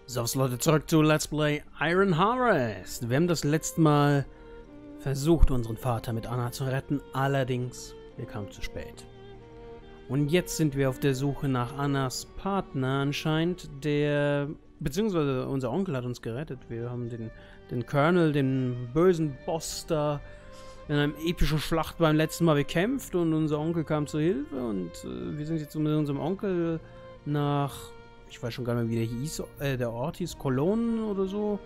So, Leute, zurück zu Let's Play Iron Harvest. Wir haben das letzte Mal versucht, unseren Vater mit Anna zu retten. Allerdings, wir kamen zu spät. Und jetzt sind wir auf der Suche nach Annas Partner anscheinend, beziehungsweise unser Onkel hat uns gerettet. Wir haben den Colonel, den bösen Boss da, in einer epischen Schlacht beim letzten Mal bekämpft und unser Onkel kam zur Hilfe und wir sind jetzt mit unserem Onkel nach, ich weiß schon gar nicht mehr, wie der hieß, der Ort hieß, Cologne oder so.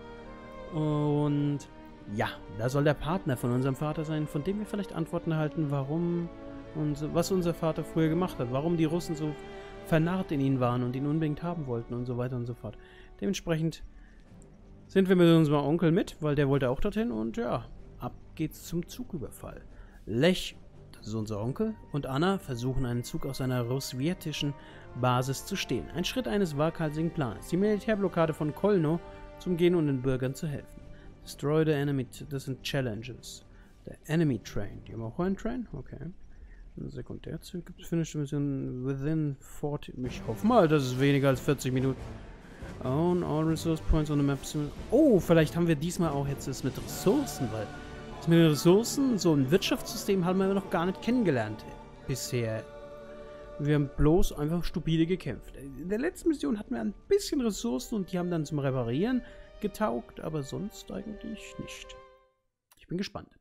Und ja, da soll der Partner von unserem Vater sein, von dem wir vielleicht Antworten erhalten, warum und was unser Vater früher gemacht hat, warum die Russen so vernarrt in ihn waren und ihn unbedingt haben wollten und so weiter und so fort. Dementsprechend sind wir mit unserem Onkel mit, weil der wollte auch dorthin und ja, ab geht's zum Zugüberfall. Lech, das ist unser Onkel, und Anna versuchen einen Zug aus einer sowjetischen Basis zu stehlen. Ein Schritt eines waghalsigen Planes. Die Militärblockade von Kolno zum Gehen und den Bürgern zu helfen. Destroy the enemy, das sind Challenges. Der Enemy Train. Die haben auch einen Train? Okay. Ein Sekundärzug gibt es Finish Mission within 40. Ich hoffe mal, dass es weniger als 40 Minuten. Own all resource points on the map. Oh, vielleicht haben wir diesmal auch jetzt das mit Ressourcen, weil das mit den Ressourcen, so ein Wirtschaftssystem haben wir noch gar nicht kennengelernt bisher. Wir haben bloß einfach stupide gekämpft. In der letzten Mission hatten wir ein bisschen Ressourcen und die haben dann zum Reparieren getaugt, aber sonst eigentlich nicht. Ich bin gespannt.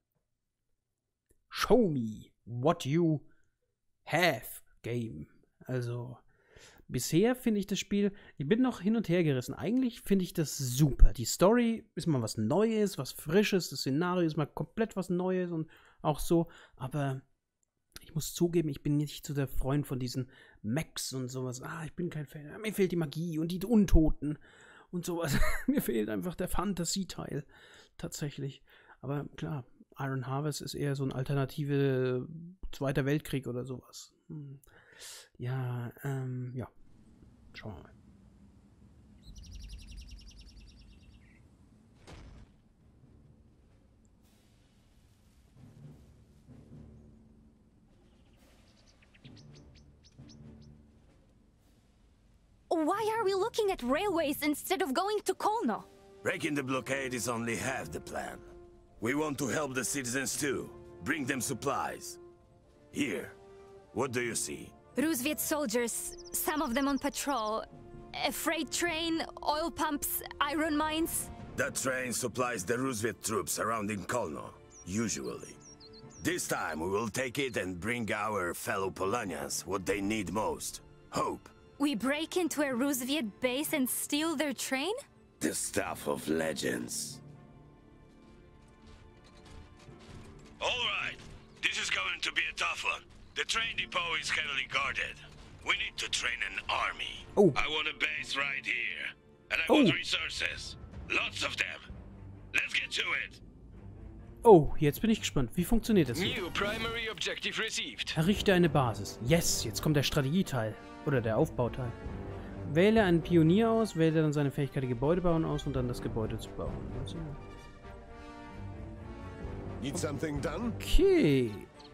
Show me what you have, Game. Also, bisher finde ich das Spiel, ich bin noch hin und her gerissen. Eigentlich finde ich das super. Die Story ist mal was Neues, was Frisches. Das Szenario ist mal komplett was Neues und auch so. Aber ich muss zugeben, ich bin nicht so der Freund von diesen Mechs und sowas. Ich bin kein Fan. Mir fehlt die Magie und die Untoten und sowas. Mir fehlt einfach der Fantasy-Teil. Tatsächlich. Aber klar, Iron Harvest ist eher so eine alternative Zweiter Weltkrieg oder sowas. Ja, ja. Schauen wir mal. Why are we looking at railways instead of going to Kolno? Breaking the blockade is only half the plan. We want to help the citizens too. Bring them supplies. Here, what do you see? Rusviet soldiers, some of them on patrol. A freight train, oil pumps, iron mines. That train supplies the Rusviet troops surrounding Kolno, usually. This time we will take it and bring our fellow Polanians what they need most. Hope. We break into a Rusviet base and steal their train? The stuff of legends. Alright, this is going to be a tough one. The train depot is heavily guarded. We need to train an army. Oh. I want a base right here. And I want resources. Lots of them. Let's get to it. Oh, jetzt bin ich gespannt. Wie funktioniert das hier? New primary objective received. Errichte eine Basis. Yes, jetzt kommt der Strategieteil. Oder der Aufbauteil. Wähle einen Pionier aus, wähle dann seine Fähigkeit, die Gebäude bauen aus und dann das Gebäude zu bauen. Also. Need something done? Okay.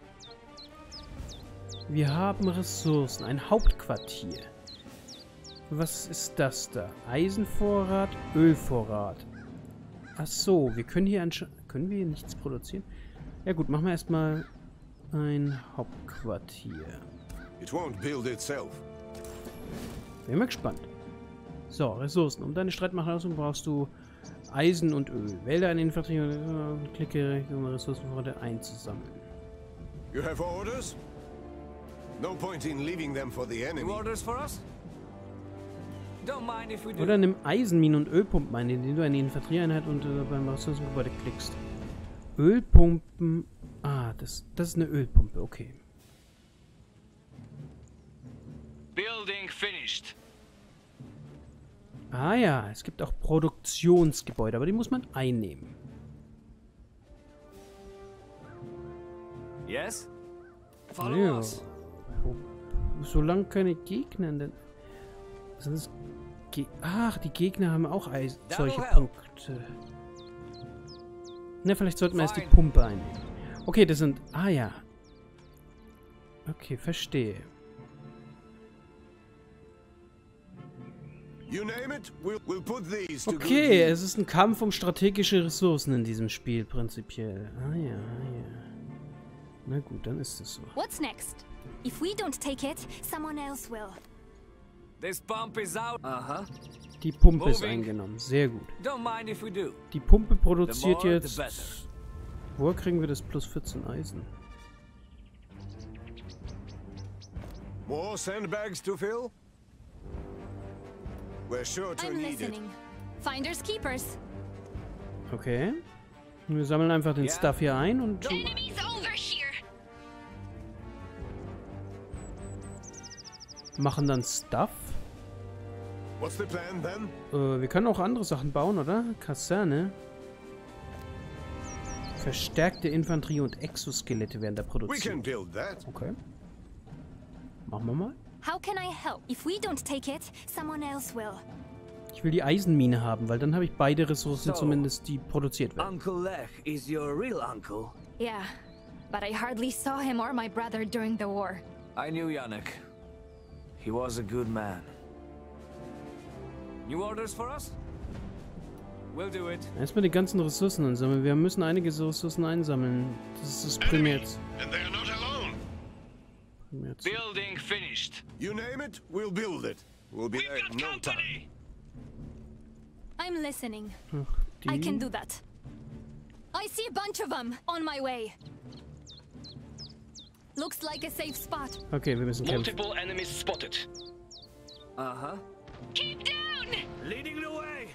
Wir haben Ressourcen. Ein Hauptquartier. Was ist das da? Eisenvorrat, Ölvorrat. Ach so, wir können hier können wir hier nichts produzieren? Ja gut, machen wir erstmal ein Hauptquartier. It won't build itself. Bin mal gespannt. So, Ressourcen. Um deine Streitmacher-Ausrüstung brauchst du Eisen und Öl. Wähle eine Infanterie und klicke, um Ressourcenvorräte einzusammeln. You have orders? No point in leaving them for the enemy. Orders for us? Don't mind if we do. Oder nimm Eisenminen und Ölpumpen ein, indem du eine Infanterieeinheit und beim Ressourcengebäude klickst. Ölpumpen. Das ist eine Ölpumpe, okay. Building finished. Ja, es gibt auch Produktionsgebäude, aber die muss man einnehmen. Yes? Follow Ja. us. Solange keine Gegner denn. Sind es die Gegner haben auch solche Punkte. Ne, vielleicht sollten wir erst die Pumpe einnehmen. Okay, das sind. Ja. Okay, verstehe. You name it, we'll put these to Okay, es ist ein Kampf um strategische Ressourcen in diesem Spiel, prinzipiell. Ah ja, ah ja. Na gut, dann ist es so. What's next? If we don't take it, someone else will. This pump is out. Die Pumpe ist Moving. eingenommen. Sehr gut. Don't mind if we do. Die Pumpe produziert The more, jetzt... the better. Woher kriegen wir das plus 14 Eisen? More sandbags to fill? We're sure to I'm need it. listening. Finders keepers. Okay. Wir sammeln einfach den Ja. Stuff hier ein und... Enemies over here. machen dann Stuff. What's the plan then? Wir können auch andere Sachen bauen, oder? Kaserne. Verstärkte Infanterie und Exoskelette werden da We can produziert. build that. Okay. Machen wir mal. How can I help? If we don't take it, someone else will. Ich will die Eisenmine haben, weil dann habe ich beide Ressourcen So. zumindest, die produziert werden. Uncle Lech is your real uncle. Yeah, but I hardly saw him or my brother during the war. I knew Yannick. He was a good man. New orders for us? We'll do it. Erstmal die ganzen Ressourcen einsammeln. Wir müssen einige Ressourcen einsammeln. Das ist das Primär. And they're not alone. Building finished. You name it, we'll build it. We'll be there in no time. I'm listening. Ach, I can die. do that. I see a bunch of them on my way. Looks like a safe spot. Okay, wir müssen kämpfen. Multiple enemies spotted. Keep down! Leading the way.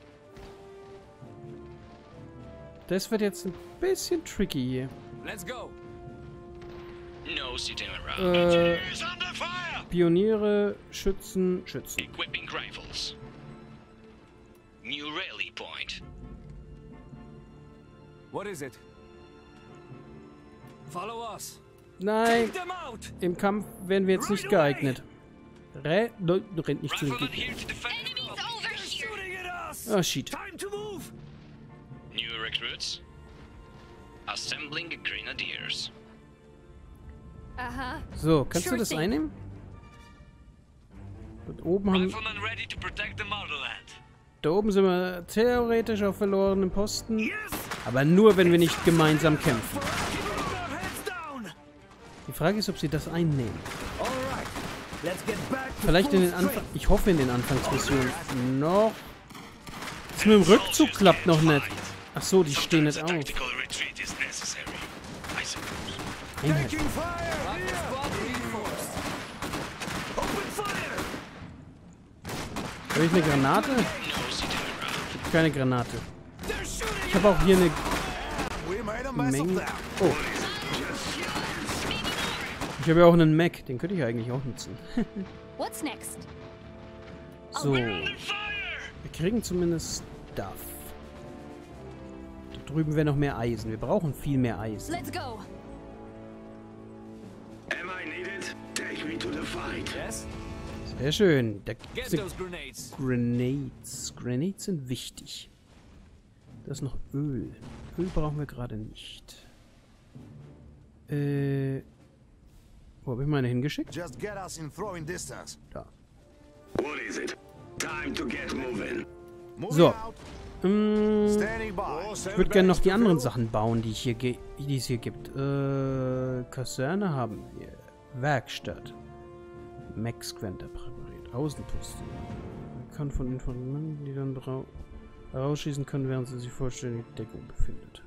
Das wird jetzt ein bisschen tricky hier. Let's go. No sitting around. Is under fire! Pioniere, Schützen. Equipping rifles. New rally point. What is it? Follow us. Nein, Take them out. im Kampf wären wir jetzt nicht geeignet. Rennt nicht zu den Rifleman Gegnern. here to defend. Enemies over here! Shooting at us. Ah, shit. Time to move. New recruits. Assembling grenadiers. Uh-huh. So, kannst du Sure das thing. einnehmen? Dort oben haben... Rifleman ready to protect the motherland. Da oben sind wir theoretisch auf verlorenem Posten. Aber nur, wenn wir nicht gemeinsam kämpfen. Keep our heads down. Die Frage ist, ob sie das einnehmen. All right. Let's get back to Vielleicht in full den Anfang... strength. Ich hoffe in den Anfangsmissionen. Noch... Das mit dem Rückzug klappt noch nicht. Ach so, die stehen nicht auf. Tactical retreat is necessary, I suppose. Einheit. Taking fire! Rocket squad reinforced. Open fire. Habe ich eine Granate? No sitting around. Keine Granate. They're shooting. Ich habe auch hier eine We made a mess Menge... of that. Oh. Ich habe ja auch einen Mac. Den könnte ich eigentlich auch nutzen. What's next? So. Wir kriegen zumindest Stuff. Da drüben wäre noch mehr Eisen. Wir brauchen viel mehr Eisen. Let's go. Am I needed? Take me to the fight. Yes. Sehr schön. Da Get gibt's those grenades. Grenades. Grenades sind wichtig. Da ist noch Öl. Öl brauchen wir gerade nicht. Wo habe ich meine hingeschickt? Just get us in throwing distance. Da. What is it? Time to get moving. Moving So. out. Standing Standing by. by. Ich würde gerne noch die anderen Sachen bauen, die es hier gibt. Kaserne haben wir. Werkstatt. Max Quenter präpariert. Außenposten. Man kann von Informanten, die dann rausschießen können, während sie sich vollständig in Deckung befindet.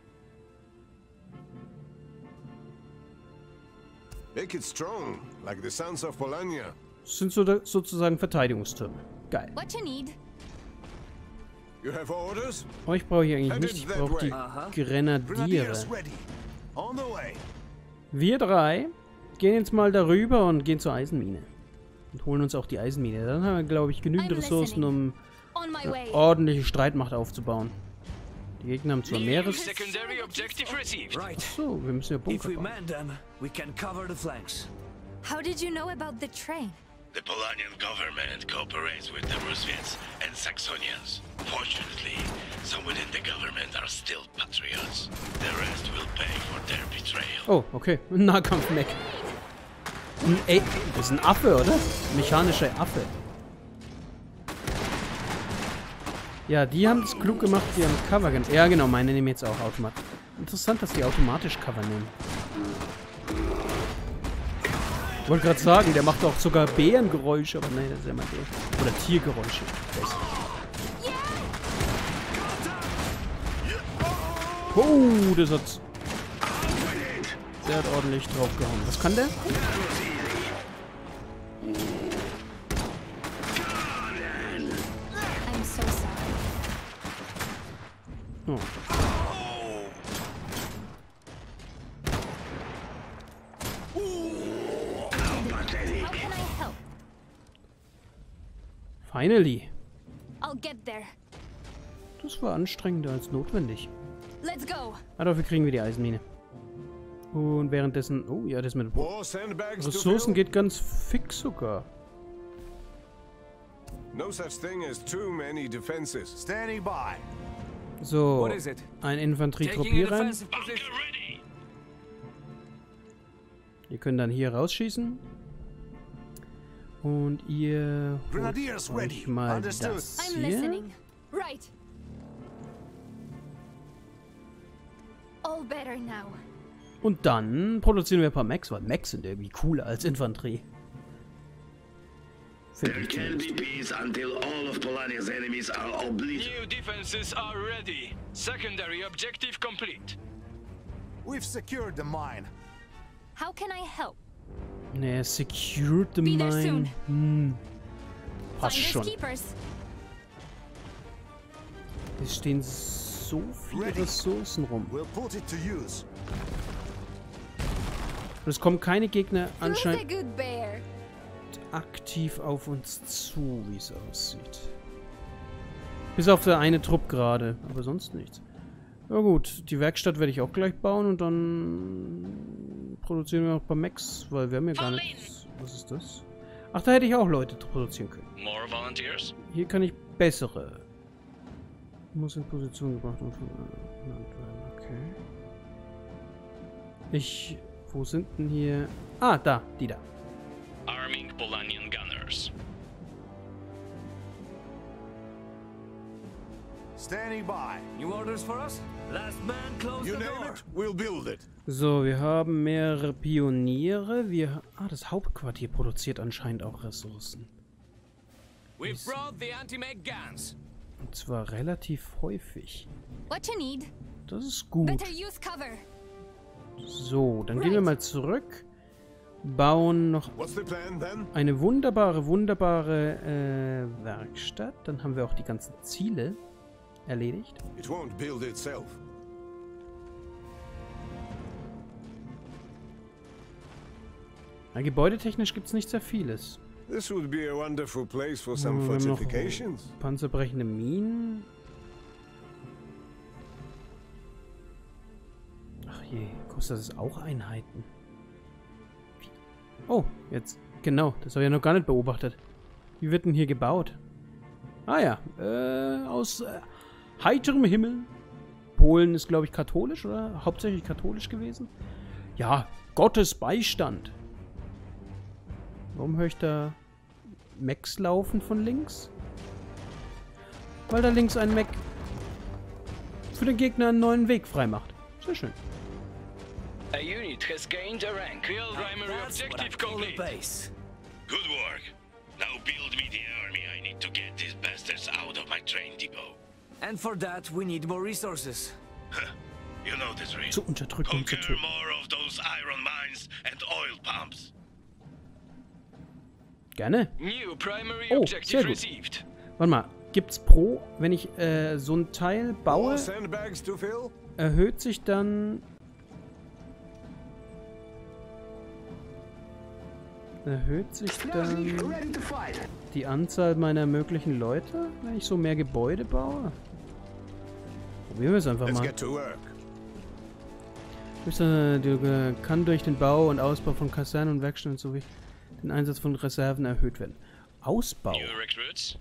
Make it strong, like the Sons of Polania. Das sind sozusagen Verteidigungstürme. Geil. What you need? You have orders? Euch brauche ich eigentlich nicht. Ich brauche die Grenadiere. Grenadiers ready. On the way. Wir drei gehen jetzt mal darüber und gehen zur Eisenmine. Und holen uns auch die Eisenmine. Dann haben wir, glaube ich, genügend I'm Ressourcen, um On my way. ordentliche Streitmacht aufzubauen. Die Gegner haben zwar Meeres... Secondary objective received. Right. So, wir müssen ja If Bunker we bauen. man them, we can cover the flanks. How did you know about the train? The Polanian government cooperates with the Rusviets and Saxonians. Fortunately, some within the government are still patriots. The rest will pay for their betrayal. Oh, okay. Ein Nahkampf-Mech. Das ist ein Affe, oder? Mechanischer Affe. Ja, die haben es klug gemacht, die haben Cover genommen. Ja, genau, meine nehmen jetzt auch automatisch. Interessant, dass die automatisch Cover nehmen. Ich wollte gerade sagen, der macht auch sogar Bärengeräusche, aber nein, das ist ja mal der. Oder Tiergeräusche. Oh, das hat's. Der hat ordentlich draufgehauen. Was kann der? I'm so sorry. Oh. How can I help? Finally. I'll get there. Das war anstrengender als notwendig. Let's go. Ah, dafür kriegen wir die Eisenmine. Und währenddessen... Oh ja, das mit More sandbags to Ressourcen fill? geht ganz fix sogar. No such thing as too many defenses. Standing by. So, What is it? ein Taking a Infanterietrupp rein. defensive Bunker position. ready. Ihr könnt dann hier rausschießen. Und ihr holt Grenadiers euch ready. mal Understood. das I'm hier. listening. Right. All better now. Und dann produzieren wir ein paar Mechs, weil Mechs sind irgendwie cooler als Infanterie. Finde There ich can be zumindest. peace until all of Polania's enemies are obliterated. New defenses are ready. Secondary objective complete. We've secured the mine. How can I help? Ne, secured the Be there mine. soon. Passt Finders schon. keepers. Es stehen so viele Ready. Ressourcen rum. We'll put it to use. Und es kommen keine Gegner Who's a anscheinend good bear? aktiv auf uns zu, wie es aussieht. Bis auf der eine Trupp gerade, aber sonst nichts. Ja gut, die Werkstatt werde ich auch gleich bauen und dann produzieren wir noch ein paar Mechs, weil wir haben ja gar nichts. Was ist das? Ach, da hätte ich auch Leute produzieren können. More volunteers? Hier kann ich bessere. Muss in Position gebracht und genannt werden. Okay. Wo sind denn hier... Ah, da, die da. Arming Polanian gunners. Standing by. New orders for us? Last man close You the name door. it, we'll build it. So, wir haben mehrere Pioniere. Das Hauptquartier produziert anscheinend auch Ressourcen. We've brought the anti-mech guns. Und zwar relativ häufig. What you need? Das ist gut. Better use cover. So, dann gehen wir mal zurück. Bauen noch What's the plan then? eine wunderbare Werkstatt. Dann haben wir auch die ganzen Ziele erledigt. It won't build itself. Ja, gebäudetechnisch gibt es nicht sehr vieles. This would be a wonderful place for some Wir haben noch fortifications. panzerbrechende Minen. Ach je, kostet das auch Einheiten? Oh, jetzt. Genau, das habe ich ja noch gar nicht beobachtet. Wie wird denn hier gebaut? Ah ja, aus heiterem Himmel. Polen ist, glaube ich, katholisch, oder? Hauptsächlich katholisch gewesen. Ja, Gottes Beistand. Warum höre ich da Mechs laufen von links? Weil da links ein Mech für den Gegner einen neuen Weg freimacht. Sehr schön. A unit has gained a rank. Real primary That's what I objective call a complete. base. Good work. Now build me the army I need to get these bastards out of my train depot. And for that, we need more resources. You know the drill. Zur Unterdrückung zu Conquer töten. more of those iron mines and oil pumps. Gerne. New primary Oh, objective sehr gut. received. Warte mal, gibt's pro, wenn ich so ein Teil baue, More sandbags to fill? erhöht sich dann... die Anzahl meiner möglichen Leute, wenn ich so mehr Gebäude baue? Probieren wir es einfach Let's mal. get to work. Kann durch den Bau und Ausbau von Kasernen und Werkstätten sowie den Einsatz von Reserven erhöht werden. Ausbau? New recruits?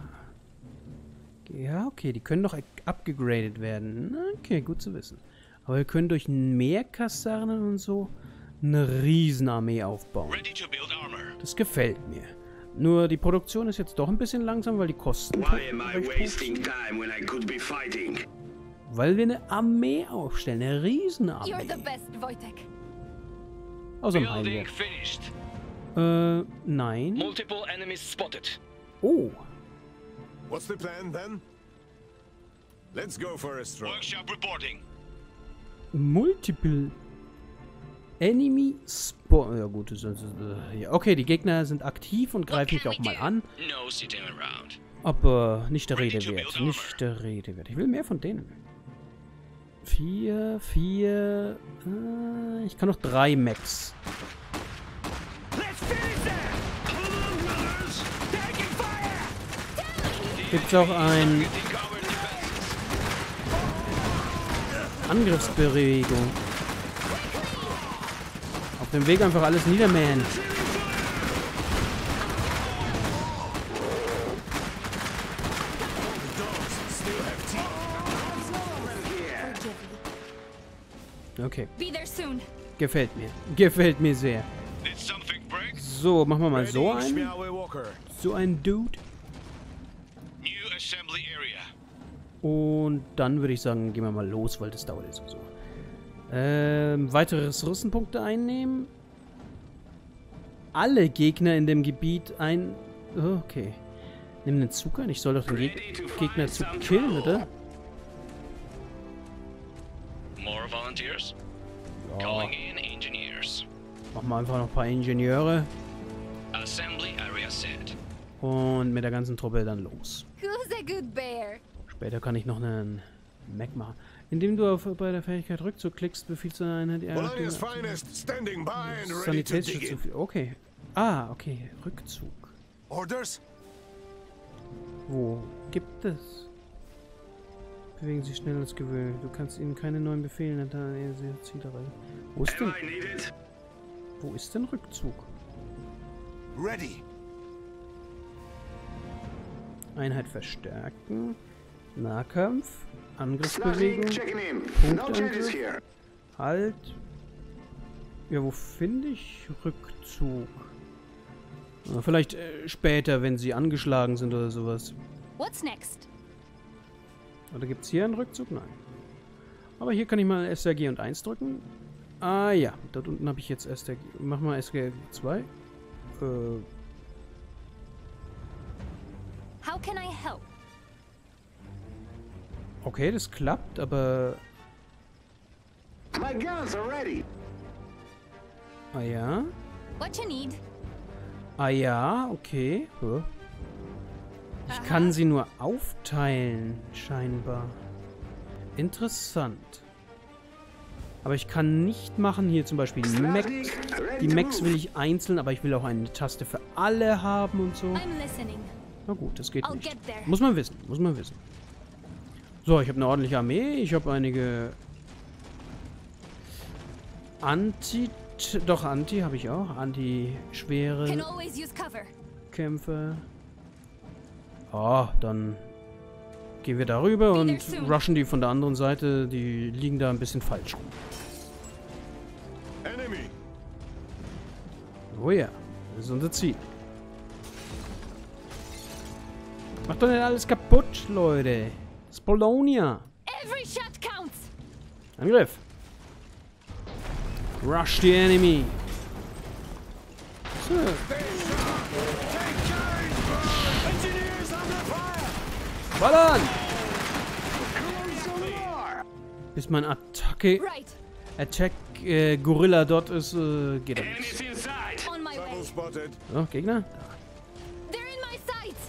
Ja, okay, die können doch upgegradet werden. Okay, gut zu wissen. Aber wir können durch mehr Kasernen und so eine Riesenarmee aufbauen. Ready to build armor. Das gefällt mir. Nur die Produktion ist jetzt doch ein bisschen langsam, weil die Kosten Why am I recht hoch wasting sind. time when I could be fighting? Weil wir eine Armee aufstellen, eine You're Riesenarmee. the best, Wojtek. Außer dem Building Heilwert. finished. Nein. Multiple enemies spotted. Oh. What's the plan then? Let's go for a stroll. Workshop reporting. Multiple Enemy Spawn. Ja gut, ja, okay, die Gegner sind aktiv und greifen mich auch mal an. No sitting around. Aber nicht der Rede wert. Nicht der Rede wert. Ich will mehr von denen. 4. Ich kann noch 3 Maps. Gibt's auch ein Angriffsbewegung. Auf dem Weg einfach alles niedermähen. Okay. Be there soon. Gefällt mir. Gefällt mir sehr. Did something break? So, machen wir mal so Ready, einen. Schmiawe Walker. So einen Dude. New assembly area. Und dann würde ich sagen, gehen wir mal los, weil das dauert jetzt sowieso. Weitere Ressourcenpunkte einnehmen. Alle Gegner in dem Gebiet ein... Okay. Nimm den Zug ein. Ich soll doch den Gegner zu killen, oder? More volunteers? Ja. Calling in engineers. Machen wir einfach noch ein paar Ingenieure. Assembly area set. Und mit der ganzen Truppe dann los. Who's a good bear? Später kann ich noch einen Mac machen. Indem du bei der Fähigkeit Rückzug klickst, befiehlst du eine Einheit... Polonia's finest, standing by and ready to dig Sanitätsschutz. in. Okay. Ah, okay. Rückzug. Orders? Wo gibt es? Bewegen sich schnell als gewöhnt. Du kannst ihnen keine neuen Befehle erteilen. Ziel erreichen. Wo ist denn... Am I needed? Wo ist denn Rückzug? Ready. Einheit verstärken. Nahkampf. Angriffsbewegung. Punktangriff. Halt. Ja, wo finde ich Rückzug? Na, vielleicht später, wenn sie angeschlagen sind oder sowas. What's next? Oder gibt es hier einen Rückzug? Nein. Aber hier kann ich mal SRG und 1 drücken. Ah ja, dort unten habe ich jetzt SRG. Mach mal SRG 2. How can I help? Okay, das klappt, aber... My guns are ready. Ah ja. What you need? Ah ja, okay. Huh. Ich kann sie nur aufteilen, scheinbar. Interessant. Aber ich kann nicht machen, hier zum Beispiel die Macs. Die Macs will ich einzeln, aber ich will auch eine Taste für alle haben und so. I'm listening. Na gut, das geht I'll nicht. get there. Muss man wissen, muss man wissen. So, ich habe eine ordentliche Armee. Ich habe einige... Doch, Anti habe ich auch. Anti-schwere Can always use cover. Kämpfe. Ah, dann gehen wir darüber und rushen die von der anderen Seite. Die liegen da ein bisschen falsch rum. Enemy. Oh ja, das ist unser Ziel. Macht doch nicht alles kaputt, Leute. Das ist Polonia. Every shot counts. Angriff. Rush the enemy. So. Ballern! Bis mein Attacke... Right. Attack Gorilla dort ist, geht er nicht. Enemies inside. On my Trouble way. spotted. So, Gegner. They're in my sights.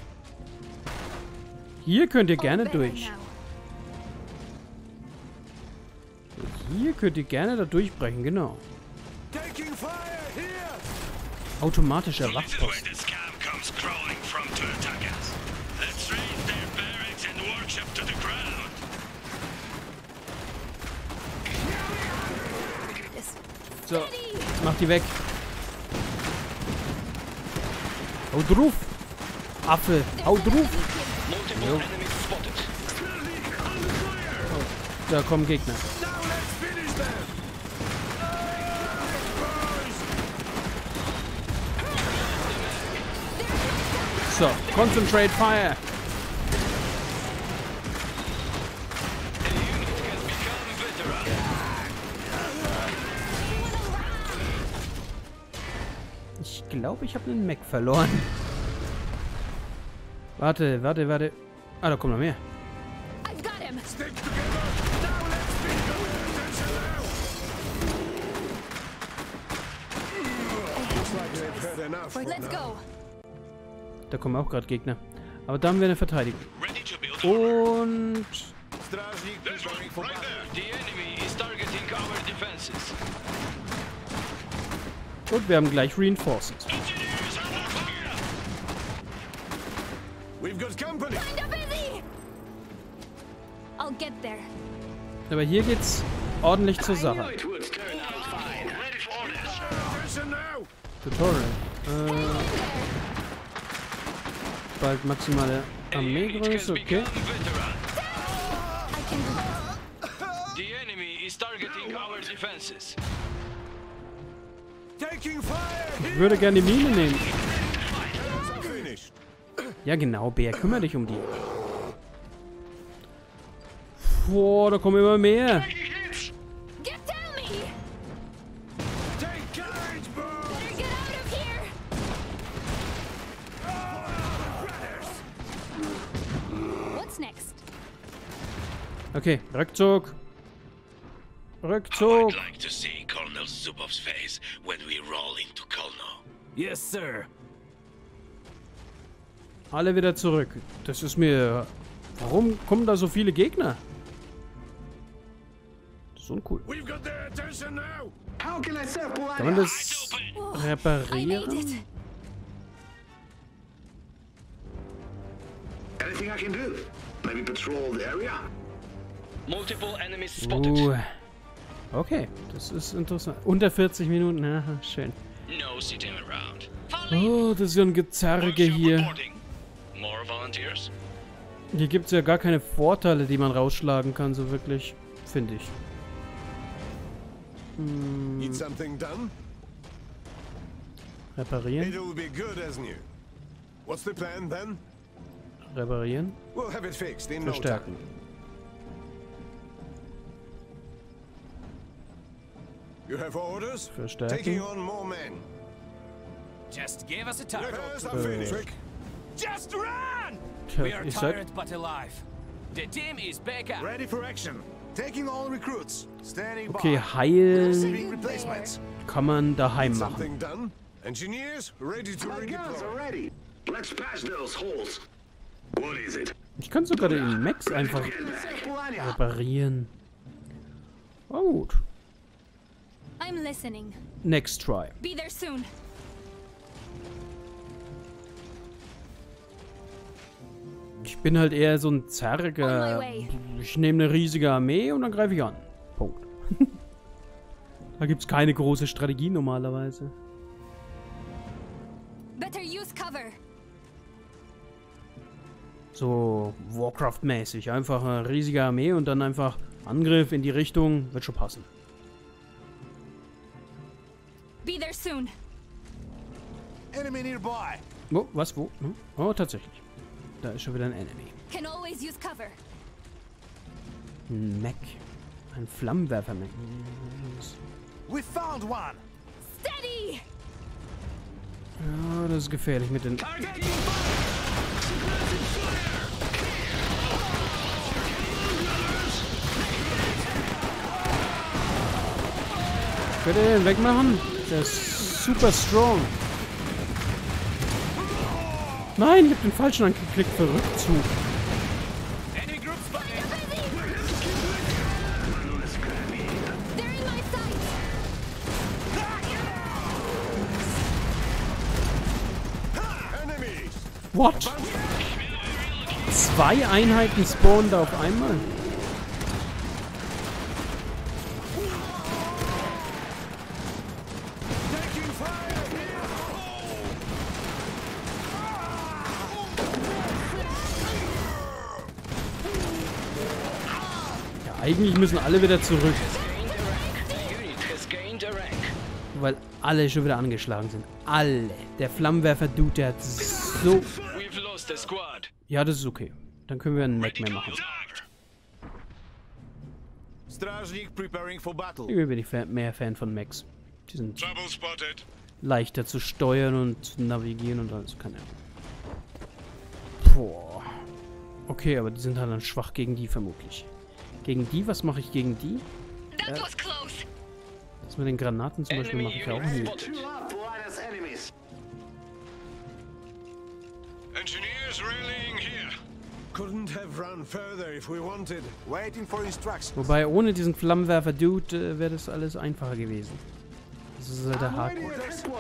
Hier könnt ihr All gerne better durch. now. Hier könnt ihr gerne da durchbrechen, genau. Taking fire here. Automatischer This is where Wachposten. the scam comes crawling from to attack us. Let's raise their barracks and workshop to the ground. So, mach die weg. Hau drauf. Affe, hau drauf. Multiple Jo. enemies spotted. Da kommen Gegner. So, concentrate fire. Ich glaube, ich habe einen Mech verloren. Warte. Ah, da kommt noch mehr. I've got him. Stick together! Now let's be Looks like they've had enough for Let's now. go. Da kommen auch gerade Gegner. Aber da haben wir eine Verteidigung. Ready to build Und... Strażnik There's one preparing for right battle. there. The enemy is targeting our defenses. Und wir haben gleich Reinforced. Engineers are on fire! We've got company! Kinda busy. I'll get there. Aber hier geht's ordentlich zur Sache. It would turn out fine. Ready for orders. Attention now! Tutorial. Bald maximale Armeegröße, okay. Veteran. I can do it. The enemy is targeting our defenses. Taking fire! Ich würde gerne die Mine nehmen. Are finished. Ja genau, Bär, kümmere dich um die. Boah, da kommen immer mehr. Get down me. Take courage, boys! Better get out of here. What's next? Okay, Rückzug. Rückzug. I'd like to see Colonel Zupov's face when we roll into Kolno. Yes, sir. Alle wieder zurück. Das ist mir... Warum kommen da so viele Gegner? Das ist uncool. We've got their attention now! How can I serve Kann man das I made reparieren? it. Anything I can do? Maybe patrol the area? Multiple enemies spotted. Okay, das ist interessant. Unter 40 Minuten, aha, schön. No sitting around. Oh, das ist ja ein Gezerge Workshop hier. reporting. More volunteers? Hier gibt es ja gar keine Vorteile, die man rausschlagen kann, so wirklich, finde ich. Need something done? Reparieren, It'll be good as new. What's the plan then? reparieren, We'll have it fixed in no time. verstärken. You have orders? Taking Verstärken. on more men. Just give us a target. Repairs are finished. Just run! Tja, We are ihr seid... tired but alive. The team is back up. Ready for action. Taking all recruits. Standing Okay, by. heilen Receiving replacements. kann man daheim machen. Something done? Engineers ready to My guns are redeploy. ready. Let's patch those holes. What is it? Ich kann sogar den Max einfach Polania. reparieren. Oh, gut. I'm listening. Next try. Be there soon. Ich bin halt eher so ein On Zerger. my way. Ich nehme eine riesige Armee und dann greife ich an. Punkt. Da gibt's keine große Strategie normalerweise. Better use cover. So Warcraft-mäßig. Einfach eine riesige Armee und dann einfach Angriff in die Richtung. Wird schon passen. Be there soon. Enemy nearby. Wo? Was? Wo? Hm? Oh, tatsächlich. Da ist schon wieder ein Enemy. Can always use cover. Ein Mech. Ein Flammenwerfer-Mech. We found one. Steady! Ja, das ist gefährlich mit den... Könnt ihr den wegmachen? Der ist super strong. Nein, ich hab den falschen angeklickt für Rückzug. Enemy group spotted. They're in my sight. Enemies! What? 2 Einheiten spawnen da auf einmal? Taking fire! Ja, eigentlich müssen alle wieder zurück. The unit has gained a rank. Weil alle schon wieder angeschlagen sind. Alle. Der Flammenwerfer-Dude, der hat so... We We've lost a squad. Ja, das ist okay. Dann können wir einen Mac mehr machen. Stražnik preparing for battle. Ich bin mehr Fan von Macs. Die sind Trouble spotted. leichter zu steuern und zu navigieren und alles. Keine Ahnung. Boah. Okay, aber die sind halt dann schwach gegen die vermutlich. Gegen die? Was mache ich gegen die? That was close. Das mit den Granaten zum Beispiel mache ich ja auch nie. Engineers relaying here. Couldn't have run further if we wanted. Waiting for instructions. Wobei, ohne diesen Flammenwerfer-Dude wäre das alles einfacher gewesen. Das ist halt der Hardcore.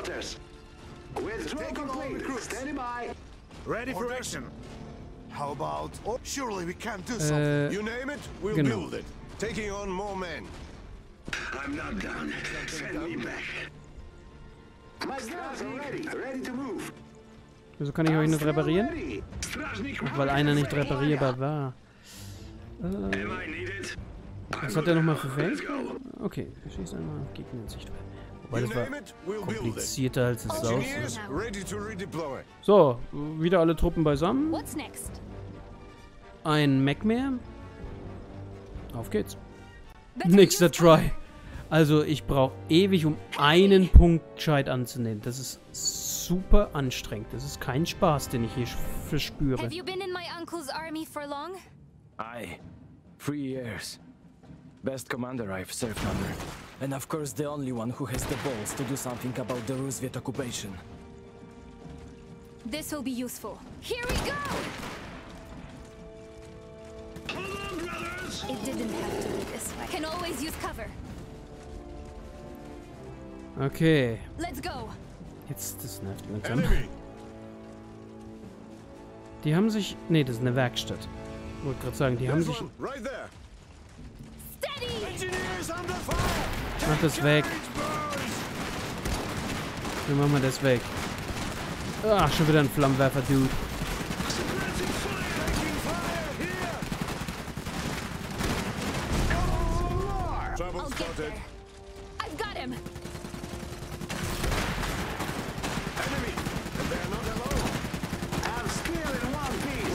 Ready for action. How about? Oh, surely we can do something. You name it, we'll Genau. build it. Taking on more men. I'm not done. Send me back. My guns are ready. Ready to move. Wieso kann ich euch nicht reparieren? Stražnik, Ach, weil einer nicht reparierbar war. am I needed? Was hat der nochmal für Fähigkeiten? Okay, schießt einmal auf Gegner in Sichtweite. Wobei You das war name it, we'll build it. komplizierter als es aussah. Engineers ready to redeploy. So, wieder alle Truppen beisammen. What's next? Ein Mac mehr. Auf geht's. Better Nächster use cover. Try. Also ich brauche ewig, um einen Punkt gescheit anzunehmen. Das ist super anstrengend. Das ist kein Spaß, den ich hier verspüre. Have you been in my uncle's army for long? Aye. 3 years. Best commander I've served under. And of course the only one who has the balls to do something about the Rusviet occupation. This will be useful. Here we go! It didn't have to be this way. Can always use cover. Okay. Let's go. Jetzt, das nervt langsam. Enemy. Die haben sich... Nee, das ist eine Werkstatt. Ich wollte gerade sagen, die haben There's sich... one right there. Steady! Engineers under fire. Mach das weg. Wie machen wir das weg? Ach, schon wieder ein Flammenwerfer, Dude. Trouble I'll get spotted. there. I've got him. Enemy. And they're not alone. I'm still in one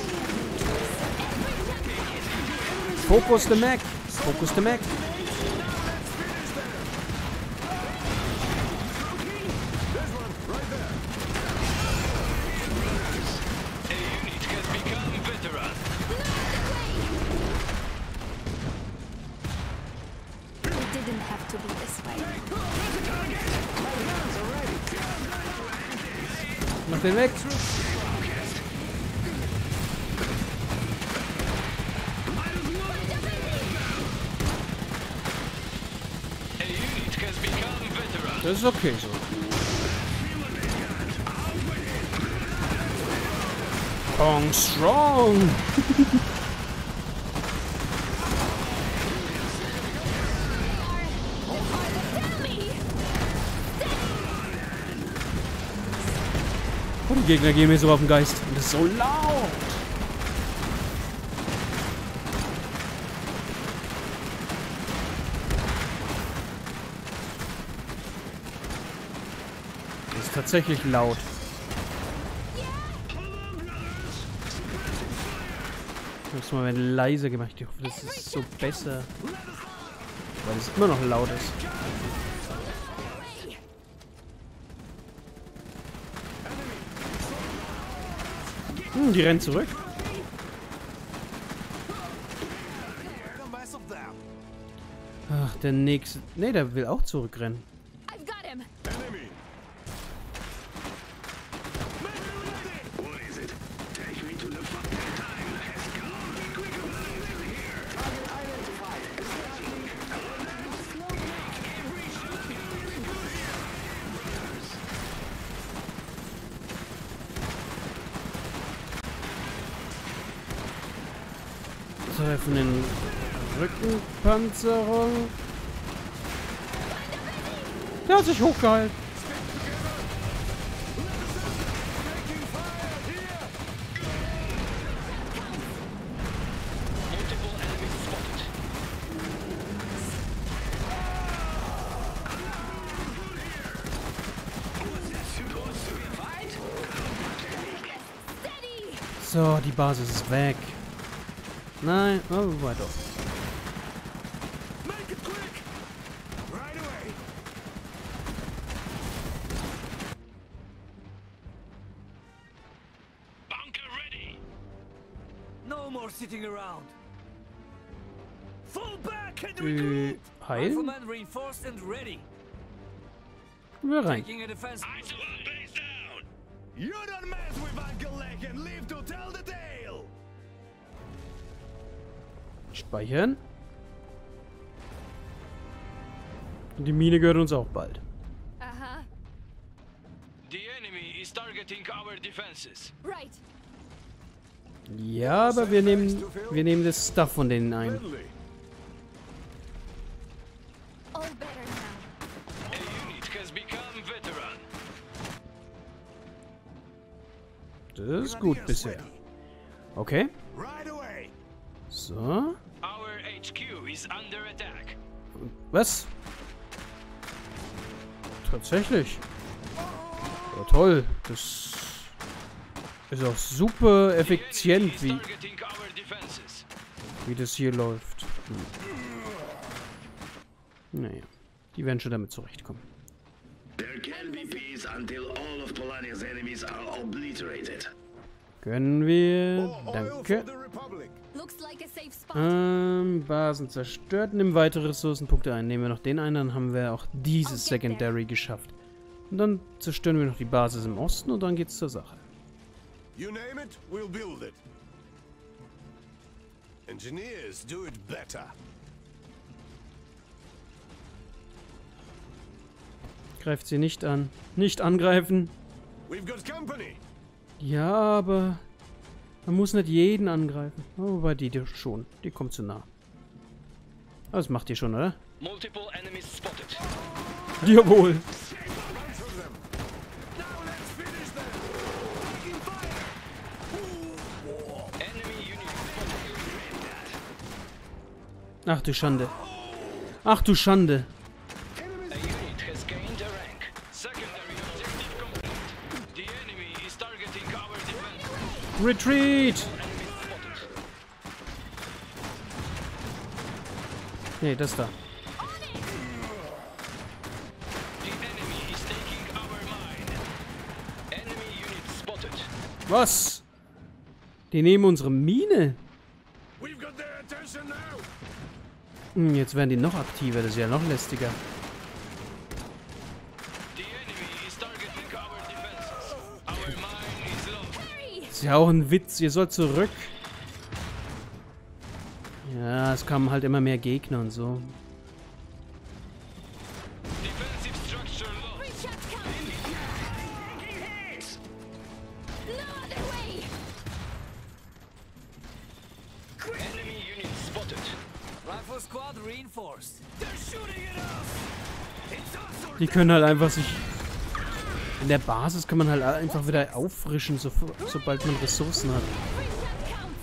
piece. Focus the Mac. Focus the Mac. There's one right there. A unit has become veteran. It didn't have to be this way. Mach den weg. A unit has become veteran. Das ist okay so. Kong Strong. Oh, die Gegner gehen mir so auf den Geist. Und das ist so laut. Das ist tatsächlich laut. Ich hab's mal leiser gemacht. Ich hoffe, das ist so besser. Weil es immer noch laut ist. Die rennen zurück. The mess of them. Ach, der nächste. Ne, der will auch zurückrennen. I've got him. Enemy. What is it? Take me to the fucking time has come. Quicker than here. Target identified. Treffen in Rückenpanzerung. Der hat sich hochgehalten. Multiple enemies spotted. Steady! So, die Basis ist weg. Nein, oh, wobei doch. Make it quick! Right away! Bunker ready. No more sitting around. Fall back and regroup. Heilen? Riflemen reinforced and ready. Wir rein. Taking a defense. Isolate base down. You don't mess with Uncle Lek and live to tell the tale! Speichern. Und die Mine gehört uns auch bald. Uh-huh. The enemy is targeting our defenses. Right. Ja, aber wir nehmen das Stuff von denen ein. Friendly. All better now. A unit has become veteran. Das ist gut bisher. Okay. Right away! So. Our HQ is under attack. Was? Tatsächlich. Ja, toll. Das ist auch super effizient, The enemy wie is targeting our defenses. das hier läuft. Naja. Die werden schon damit zurechtkommen. There can be peace until all of Polania's enemies are obliterated. Können wir. More oil for Danke. the Republic! Looks like a safe spot. Basen zerstört. Nimm weitere Ressourcenpunkte ein. Nehmen wir noch den ein, dann haben wir auch dieses Secondary geschafft. Und dann zerstören wir noch die Basis im Osten und dann geht's zur Sache. You name it, we'll build it. Engineers do it better. Greift sie nicht an. Nicht angreifen. We've got company! Ja, aber man muss nicht jeden angreifen. Oh, wobei die schon. Die kommt zu nah. Aber das macht ihr schon, oder? Multiple enemies spotted. Jawohl. Run from them! Now let's finish them! Taking fire! Enemy unit spotted. Ach du Schande. Ach du Schande. A unit has gained a rank. Secondary objective complete. The enemy is targeting our defense. Retreat! Enemy spotted. Nee, das da. The enemy is taking our mine. Enemy unit spotted. Was? Die nehmen unsere Mine. We've got their attention now! Jetzt werden die noch aktiver. Das ist ja noch lästiger. The enemy is targeting our defenses. Our mine is low. Ist ja auch ein Witz. Ihr sollt zurück. Ja, es kamen halt immer mehr Gegner und so. Defensive structure low. Reach out, count. No other way. Enemy unit spotted. Rifle squad reinforced. They're shooting at us. It's us or Die können halt einfach sich... In der Basis kann man halt einfach wieder auffrischen, sobald man Ressourcen hat. Reach out, count.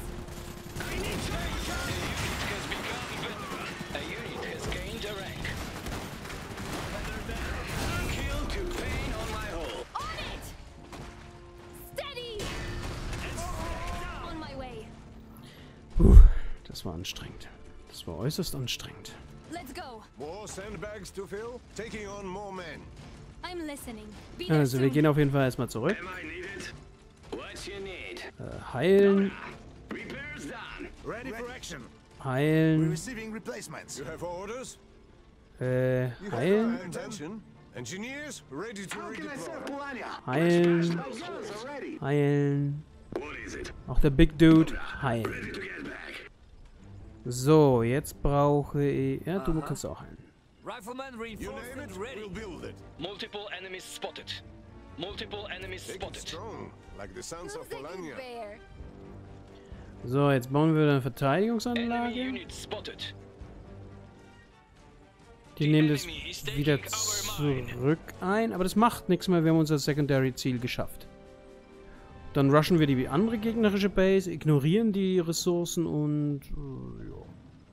A unit has gained a rank. Kill to pain on my hull. On it. Steady. On my way. Das war anstrengend. Das war äußerst anstrengend. Let's go. More sandbags to fill? Taking on more men. I'm listening. Be there Also, wir soon. gehen auf jeden Fall erstmal zurück. Am I needed? What you need? Heilen, Repairs done. Ready for action. We're heilen, receiving replacements. You have orders? You have heilen, our attention? Engineers ready to redeploy. Polania? heilen, heilen. What is it? Auch der Big Dude, heilen. Ready to get back. So, jetzt brauche ich... Ja, du kannst auch heilen. Riflemen You reinforced name and it, ready. we'll build it. Multiple enemies spotted. Multiple enemies Make it spotted. strong, like the sons of Who's a good Polania. bear? So, jetzt bauen wir eine Enemy Verteidigungsanlage. unit spotted. Die nehmen das wieder zurück ein. Aber das macht nichts mehr, wir haben unser Secondary-Ziel geschafft. Dann rushen wir die andere gegnerische Base, ignorieren die Ressourcen und... ja.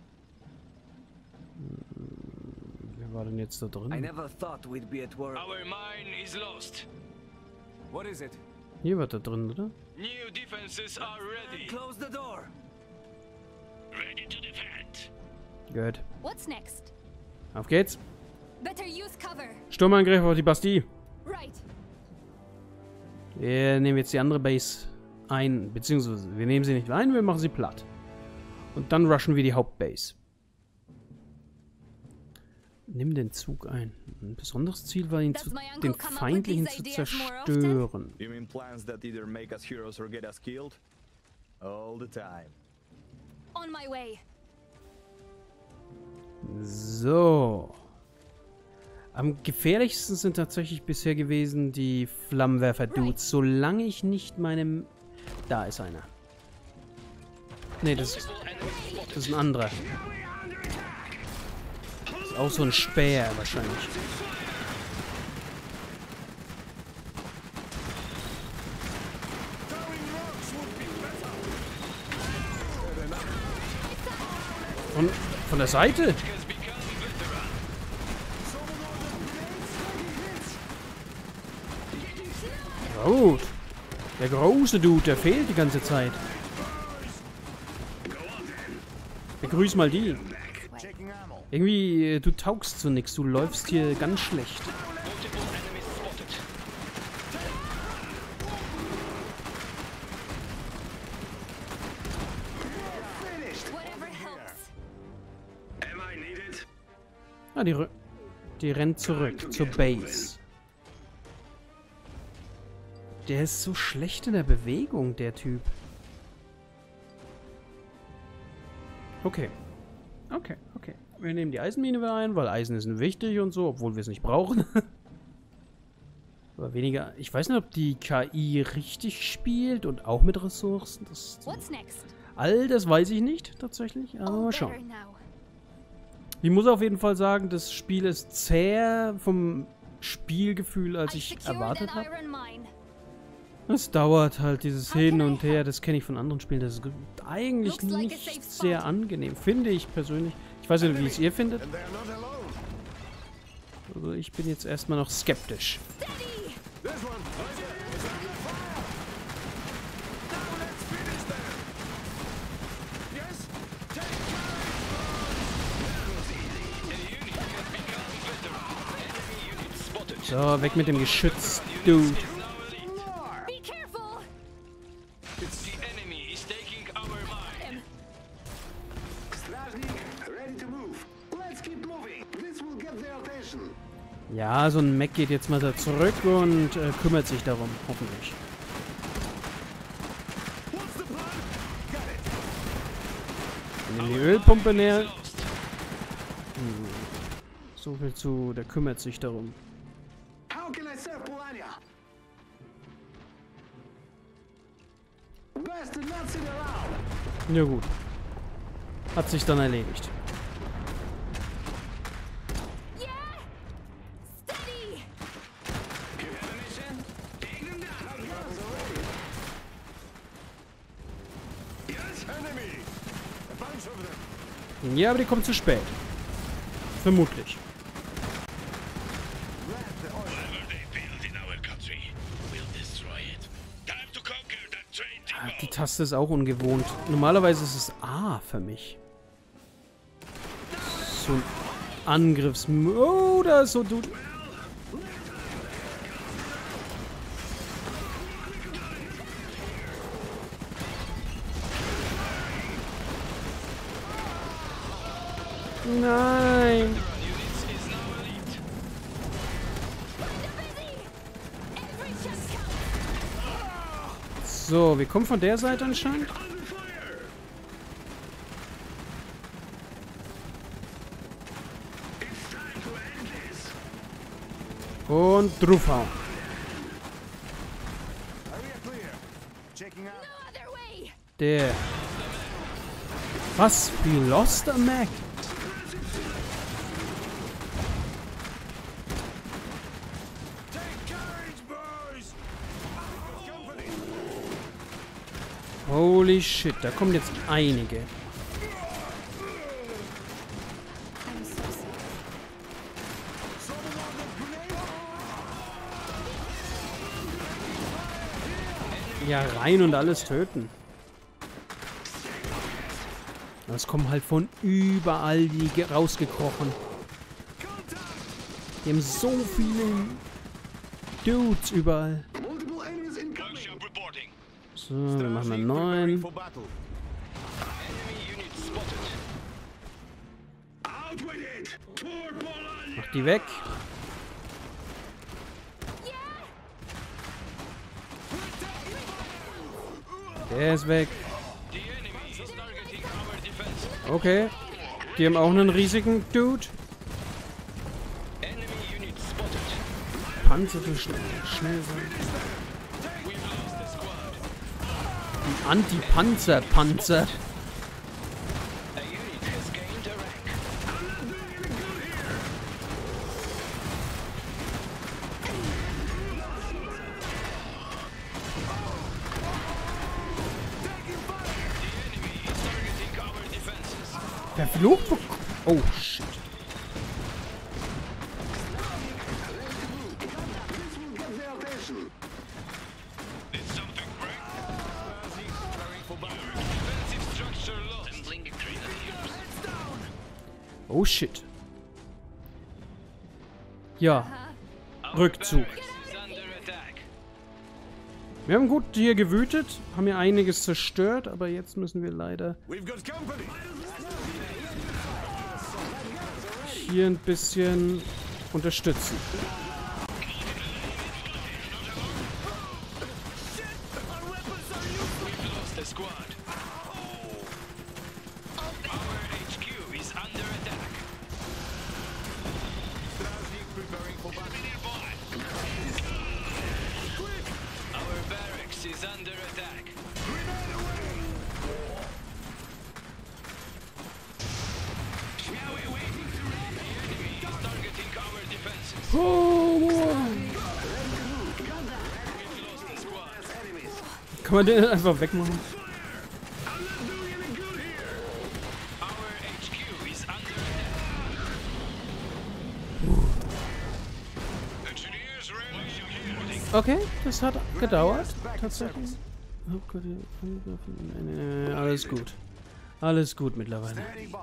Wer war denn jetzt da I drin? never thought we'd be at war. Our mine is lost. What is it? Hier wird er drin, oder? New defenses are ready. Close the door. Ready to defend. Gut. What's next? Auf geht's. Better use cover. Sturmangriff auf die Bastille. Right. Wir nehmen jetzt die andere Base ein. Beziehungsweise, wir nehmen sie nicht ein, wir machen sie platt. Und dann rushen wir die Hauptbase. Nimm den Zug ein. Ein besonderes Ziel war, den Feindlichen zu zerstören. You mean plans that either make us heroes or get us killed? All the time. On my way. So. Am gefährlichsten sind tatsächlich bisher gewesen die Flammenwerfer-Dudes. Solange ich nicht meinem... Da ist einer. Ne, das ist ein anderer. Das ist auch so ein Späher wahrscheinlich. Von der Seite? Gut. Der große Dude, der fehlt die ganze Zeit. Begrüß mal die. Irgendwie, du taugst zu nix. Du läufst hier ganz schlecht. Ah, die rennt zurück zur Base. Der ist so schlecht in der Bewegung, der Typ. Okay. Okay. Wir nehmen die Eisenmine wieder ein, weil Eisen ist wichtig und so, obwohl wir es nicht brauchen. Aber weniger... Ich weiß nicht, ob die KI richtig spielt und auch mit Ressourcen. All das weiß ich nicht, tatsächlich. Aber mal schauen. Ich muss auf jeden Fall sagen, das Spiel ist zäher vom Spielgefühl, als ich erwartet habe. Es dauert halt dieses Hin und Her, das kenne ich von anderen Spielen. Das ist eigentlich nicht sehr angenehm, finde ich persönlich. Ich weiß nicht, wie es ihr findet. Also ich bin jetzt erstmal noch skeptisch. So, weg mit dem Geschütz, Dude. Ja, so ein Mech geht jetzt mal da zurück und kümmert sich darum, hoffentlich. Wir nehmen die Ölpumpe näher. So viel zu, der kümmert sich darum. Ja gut. Hat sich dann erledigt. Ja, aber die kommt zu spät. Vermutlich. Die Taste ist auch ungewohnt. Normalerweise ist es A für mich. So ein Oh, da ist so du. Nein. So, wir kommen von der Seite anscheinend. Und draufhauen. Der. Was? We lost a Mac? Holy shit, da kommen jetzt einige. Ja, rein und alles töten. Es kommen halt von überall die rausgekrochen. Die haben so viele Dudes überall. So, wir machen einen neuen. Mach die weg. Der ist weg. Okay. Die haben auch einen riesigen Dude. Panzer zu schnell sein. Ein Anti-Panzer-Panzer. Der Fluch. Oh, shit. Oh, shit. Ja. Rückzug. Wir haben gut hier gewütet, haben hier einiges zerstört, aber jetzt müssen wir leider hier ein bisschen unterstützen. Kann man den einfach wegmachen? Okay, das hat gedauert, tatsächlich. Alles gut. Alles gut mittlerweile.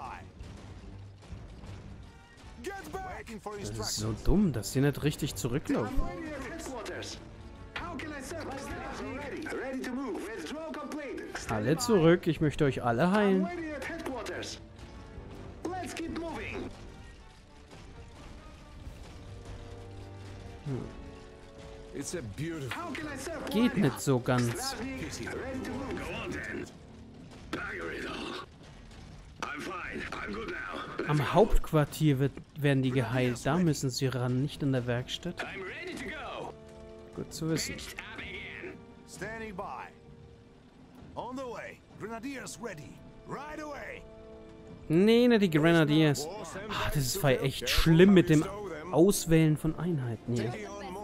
Das ist so dumm, dass die nicht richtig zurücklaufen. Alle zurück, ich möchte euch alle heilen. Geht nicht so ganz. Am Hauptquartier werden die geheilt. Da müssen sie ran, nicht in der Werkstatt. Gut zu wissen. Nee, nicht die Grenadiers. Ah, das ist echt schlimm mit dem Auswählen von Einheiten hier.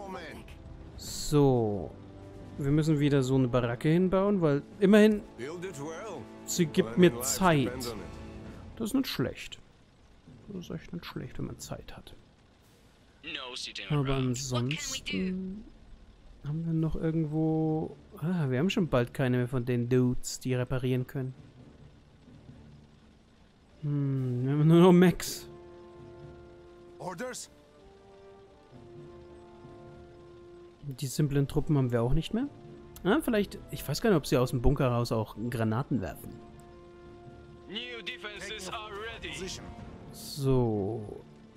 So. Wir müssen wieder so eine Baracke hinbauen, weil immerhin sie gibt mir Zeit. Das ist nicht schlecht. Das ist echt nicht schlecht, wenn man Zeit hat. Aber ansonsten haben wir noch irgendwo... Ah, wir haben schon bald keine mehr von den Dudes, die reparieren können. Wir haben nur noch Max. Die simplen Truppen haben wir auch nicht mehr. Ah, vielleicht... Ich weiß gar nicht, ob sie aus dem Bunker raus auch Granaten werfen. So.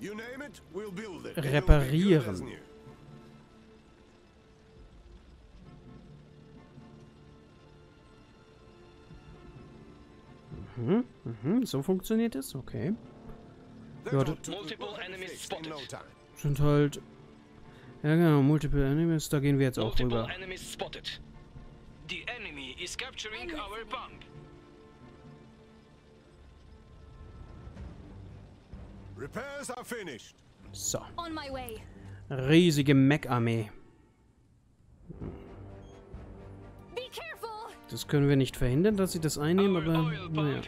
Reparieren. So funktioniert es, okay. Ja, das sind halt... Ja genau, Multiple Enemies, da gehen wir jetzt auch rüber. So. Riesige Mech-Armee. Das können wir nicht verhindern, dass sie das einnehmen, aber naja.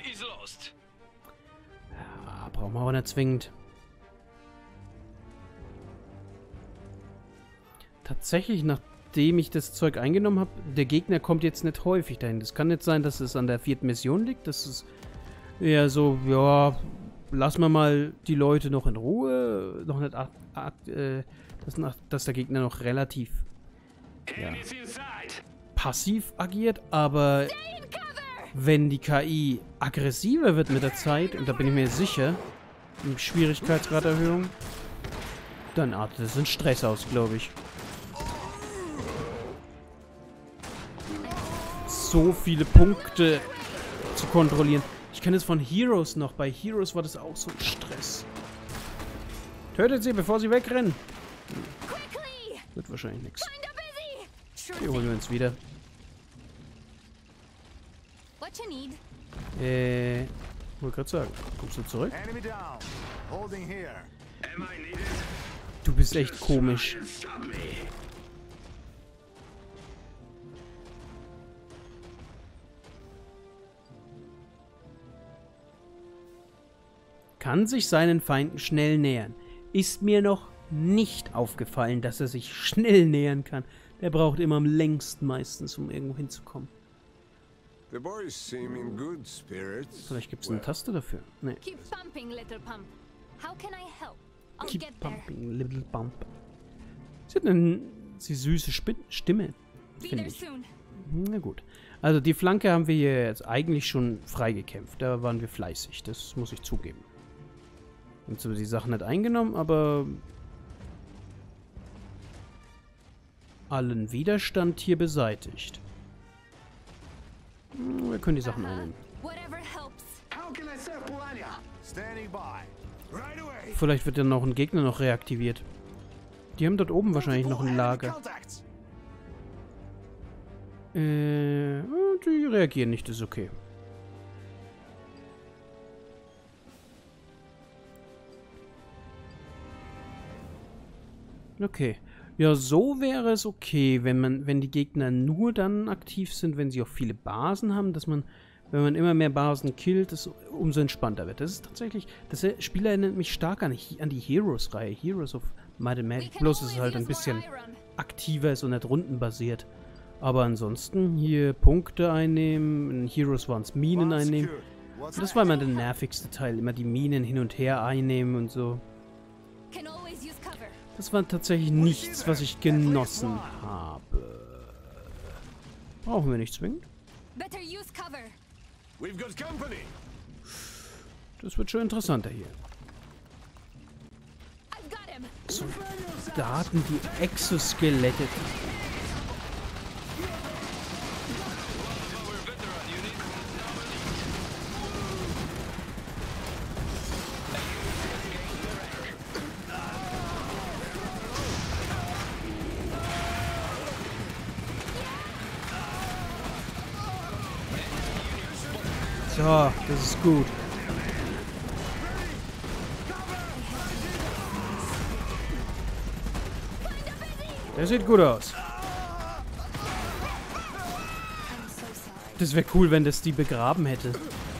Ja, brauchen wir aber nicht zwingend. Tatsächlich, nachdem ich das Zeug eingenommen habe, der Gegner kommt jetzt nicht häufig dahin. Das kann nicht sein, dass es an der 4. Mission liegt. Das ist eher so, ja, lassen wir mal die Leute noch in Ruhe. Noch nicht, dass der Gegner noch relativ ja, passiv agiert. Aber wenn die KI aggressiver wird mit der Zeit, und da bin ich mir sicher, mit Schwierigkeitsgraderhöhung, dann artet es in Stress aus, glaube ich. So viele Punkte zu kontrollieren. Ich kenne es von Heroes noch. Bei Heroes war das auch so ein Stress. Tötet sie, bevor sie wegrennen. Wird wahrscheinlich nichts. Die holen wir uns wieder. Wollte gerade sagen. Kommst du zurück? Du bist echt komisch. Kann sich seinen Feinden schnell nähern. Ist mir noch nicht aufgefallen, dass er sich schnell nähern kann. Der braucht immer am längsten meistens, um irgendwo hinzukommen. Vielleicht gibt es eine Taste dafür. Nee. Keep pumping, little pump. How can I help? Keep pumping, little pump. Sie hat eine süße Stimme, finde ich. Na gut. Also die Flanke haben wir hier jetzt eigentlich schon freigekämpft. Da waren wir fleißig, das muss ich zugeben. Und so die Sachen nicht eingenommen, aber allen Widerstand hier beseitigt. Wir können die Sachen einnehmen. Vielleicht wird dann noch ein Gegner noch reaktiviert. Die haben dort oben wahrscheinlich noch ein Lager. Die reagieren nicht, ist okay. Okay. Ja, so wäre es okay, wenn die Gegner nur dann aktiv sind, wenn sie auch viele Basen haben, dass man, wenn man immer mehr Basen killt, das umso entspannter wird. Das ist tatsächlich, das Spiel erinnert mich stark an die Heroes-Reihe, Heroes of Might and Magic, bloß ist es halt ein bisschen aktiver ist und nicht rundenbasiert. Aber ansonsten hier Punkte einnehmen, in Heroes waren es Minen einnehmen. Und das war immer der nervigste Teil, immer die Minen hin und her einnehmen und so. Das war tatsächlich nichts, was ich genossen habe. Brauchen wir nicht zwingend. Das wird schon interessanter hier. Soldaten, die Exoskelette. So, das ist gut. Der sieht gut aus. Das wäre cool, wenn das die begraben hätte.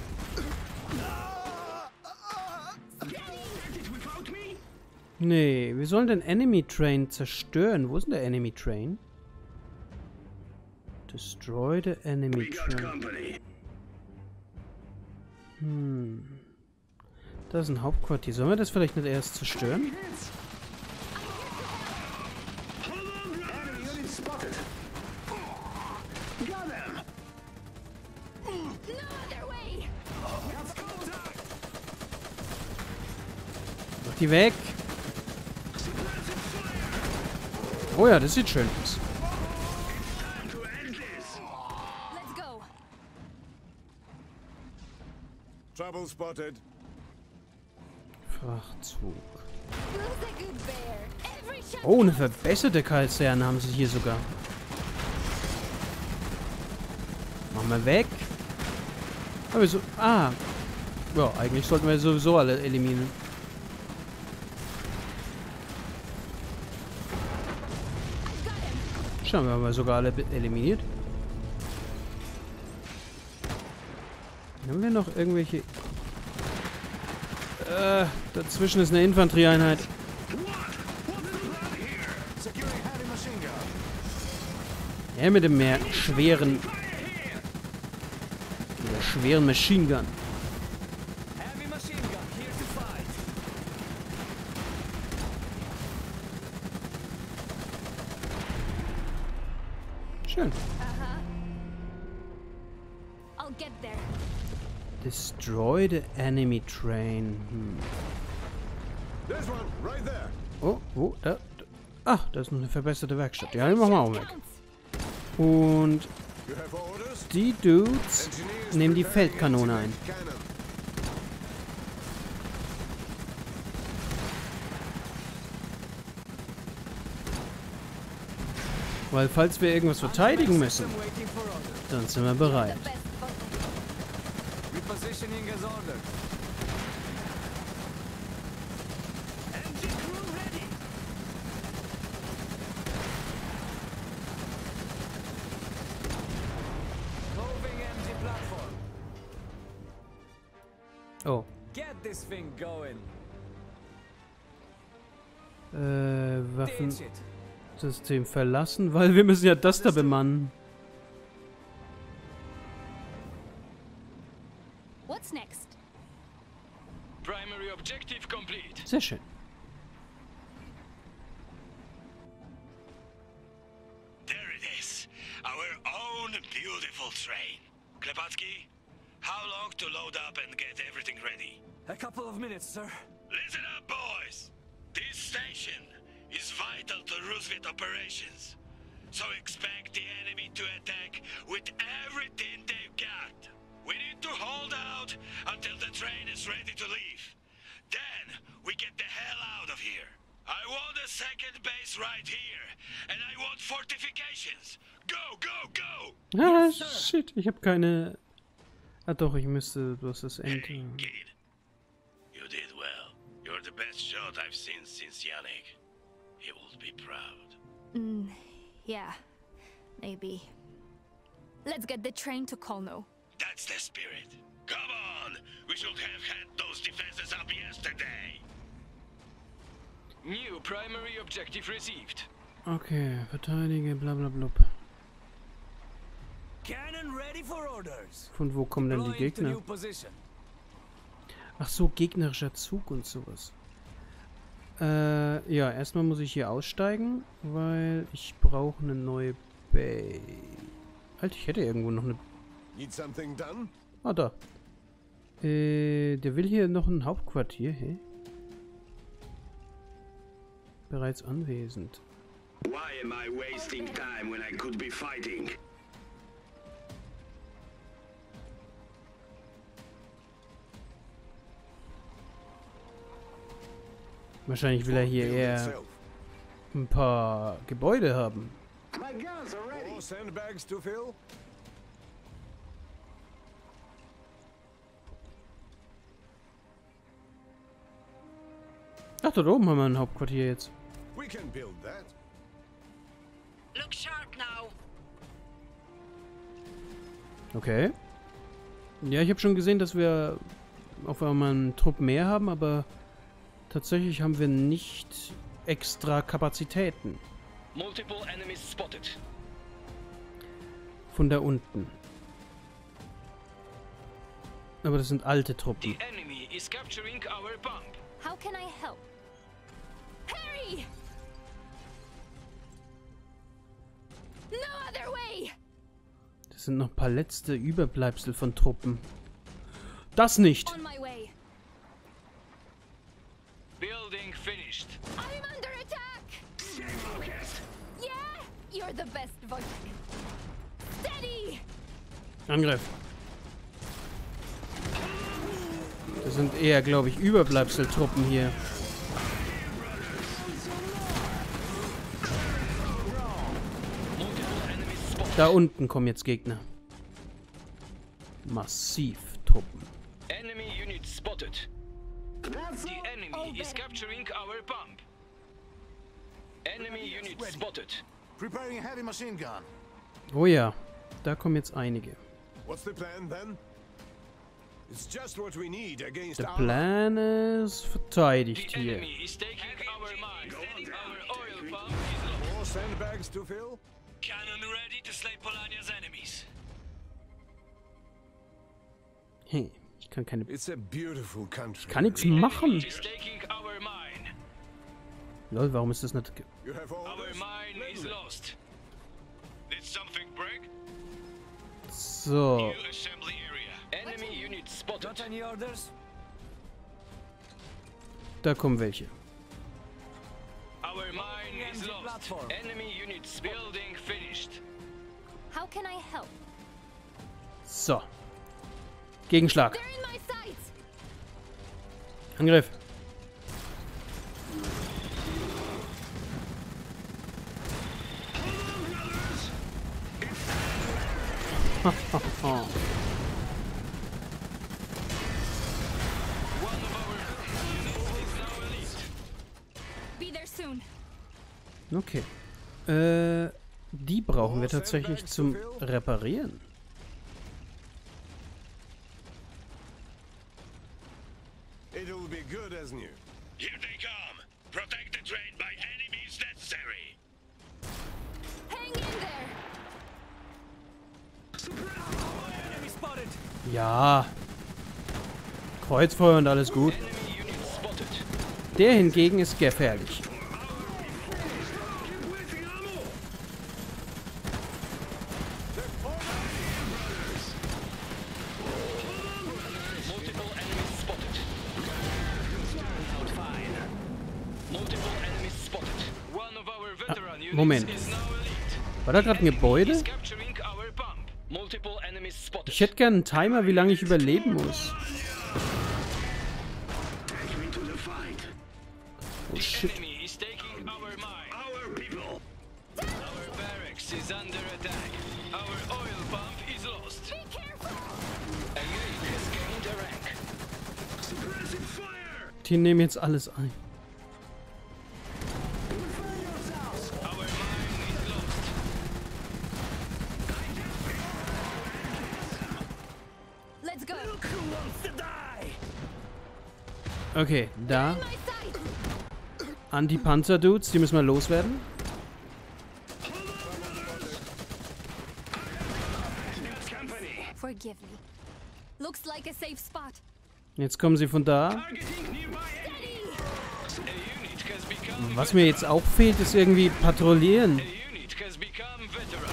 Nee, wir sollen den Enemy Train zerstören. Wo ist denn der Enemy Train? Destroy the Enemy Train. Das ist ein Hauptquartier. Sollen wir das vielleicht nicht erst zerstören? Mach die weg! Oh ja, das sieht schön aus. Frachtzug. Oh, eine verbesserte Kaserne haben sie hier sogar. Machen wir weg. Aber so. Ah. Ja, eigentlich sollten wir sowieso alle eliminieren. Schauen wir mal, sogar alle eliminiert. Haben wir noch irgendwelche... dazwischen ist eine Infanterieeinheit. Ja, mit dem mehr schweren... Mit der schweren Machine Gun. Heavy machine gun here to fight. Schön. I'll get there. Destroy the enemy train. There's one, right there. Oh, da. Ach, da ist noch eine verbesserte Werkstatt. Ja, die machen wir auch weg. Und You have orders? die Dudes nehmen die Feldkanone ein. Cannon. Weil falls wir irgendwas verteidigen müssen, System waiting for orders. dann sind wir bereit. The best boat. Repositioning as ordered. Engine crew ready. Moving empty platform. Oh. Get this thing going. Waffensystem Ditch it. verlassen, weil wir müssen ja das da bemannen. What's next? Primary objective complete. Sehr schön. There it is. Our own beautiful train. Klepacki, how long to load up and get everything ready? A couple of minutes, sir. Listen up, boys. This station is vital to Roosevelt operations. So expect the enemy to attack with everything they've got. We need to hold out until the train is ready to leave. Then we get the hell out of here. I want a second base right here. And I want fortifications. Go, go, go! Ah, shit. Ich habe keine... Ah doch, ich müsste bloß das Ende... Hey, kid. You did well. You're the best shot I've seen since Yannick. He will be proud. Yeah, maybe. Let's get the train to Kolno. That's the spirit. Come on! We should have had those defenses up yesterday. New primary objective received. Okay, verteidige, bla bla blub. Cannon ready for orders. Von wo kommen denn die Deploying to new Gegner? position. Ach so, gegnerischer Zug und sowas. Ja, erstmal muss ich hier aussteigen, weil ich brauche eine neue Base. Alter, ich hätte irgendwo noch eine... Need something done? Ah, da. Der will hier noch ein Hauptquartier, hä? Bereits anwesend. Why am I wasting time when I could be fighting? Wahrscheinlich will er hier Build eher itself. ein paar Gebäude haben. More sandbags to fill? Ach, dort oben haben wir ein Hauptquartier jetzt. We can build that. Look sharp now. Okay. Ja, ich habe schon gesehen, dass wir auf einmal einen Trupp mehr haben, aber tatsächlich haben wir nicht extra Kapazitäten. Multiple enemies spotted. Von da unten. Aber das sind alte Truppen. The enemy is capturing our pump. How can I help? Harry! No other way! Das sind noch ein paar letzte Überbleibsel von Truppen. Das nicht! On my way. Building finished. I'm under attack! Yeah! You're the best, Wojtek. Steady! Angriff! Das sind eher, glaube ich, Überbleibseltruppen hier. Da unten kommen jetzt Gegner. Massiv Truppen. Enemy unit spotted. The enemy is capturing our pump. Enemy unit spotted. Preparing a heavy machine gun. Oh ja, da kommen jetzt einige. What's the plan then? It's just what we need against Der our... Plan ist verteidigt The hier. enemy is taking our mines. Our oil pump is low. More sandbags to fill? Cannon ready to slay Polania's enemies. Hey, ich kann keine... It's a beautiful country. Ich kann nichts machen. Is taking our mine. Lol, warum ist das nicht... You have Our orders? mine is lost. Did something break? So. New assembly area. Enemy unit spotted. Got any orders? Da kommen welche. Our mine is lost. Platform. Enemy units building finished. How can I help? So. Gegenschlag. They're in my sights. Angriff. Be there soon. Okay. Die brauchen wir tatsächlich zum Reparieren. It'll be good as new. Here they come. Protect the train by any means necessary. Hang in there. Enemy spotted. Ja. Kreuzfeuer und alles gut. Enemy unit spotted. Der hingegen ist gefährlich. Multiple enemies spotted. Out fine. Multiple enemies spotted. One of our veteran units Moment. is now elite. War da gerade ein Gebäude? Is capturing our pump. Multiple enemies spotted. Ich hätte gern einen Timer, wie lange ich überleben muss. Oh The shit. enemy is taking our mine. Our people. Our barracks is under attack. Our oil pump is lost. Be careful. A unit has gained a rank. Suppressing fire! Die nehmen jetzt alles ein. Our mine is lost. Let's go. Who wants to die? Okay, da. My sights. Anti-Panzer-Dudes, die müssen wir loswerden. Forgive me. Looks like a safe spot. Jetzt kommen sie von da. Targeting nearby enemy. A unit has become Was mir jetzt auch fehlt, ist irgendwie patrouillieren. A unit has become veteran.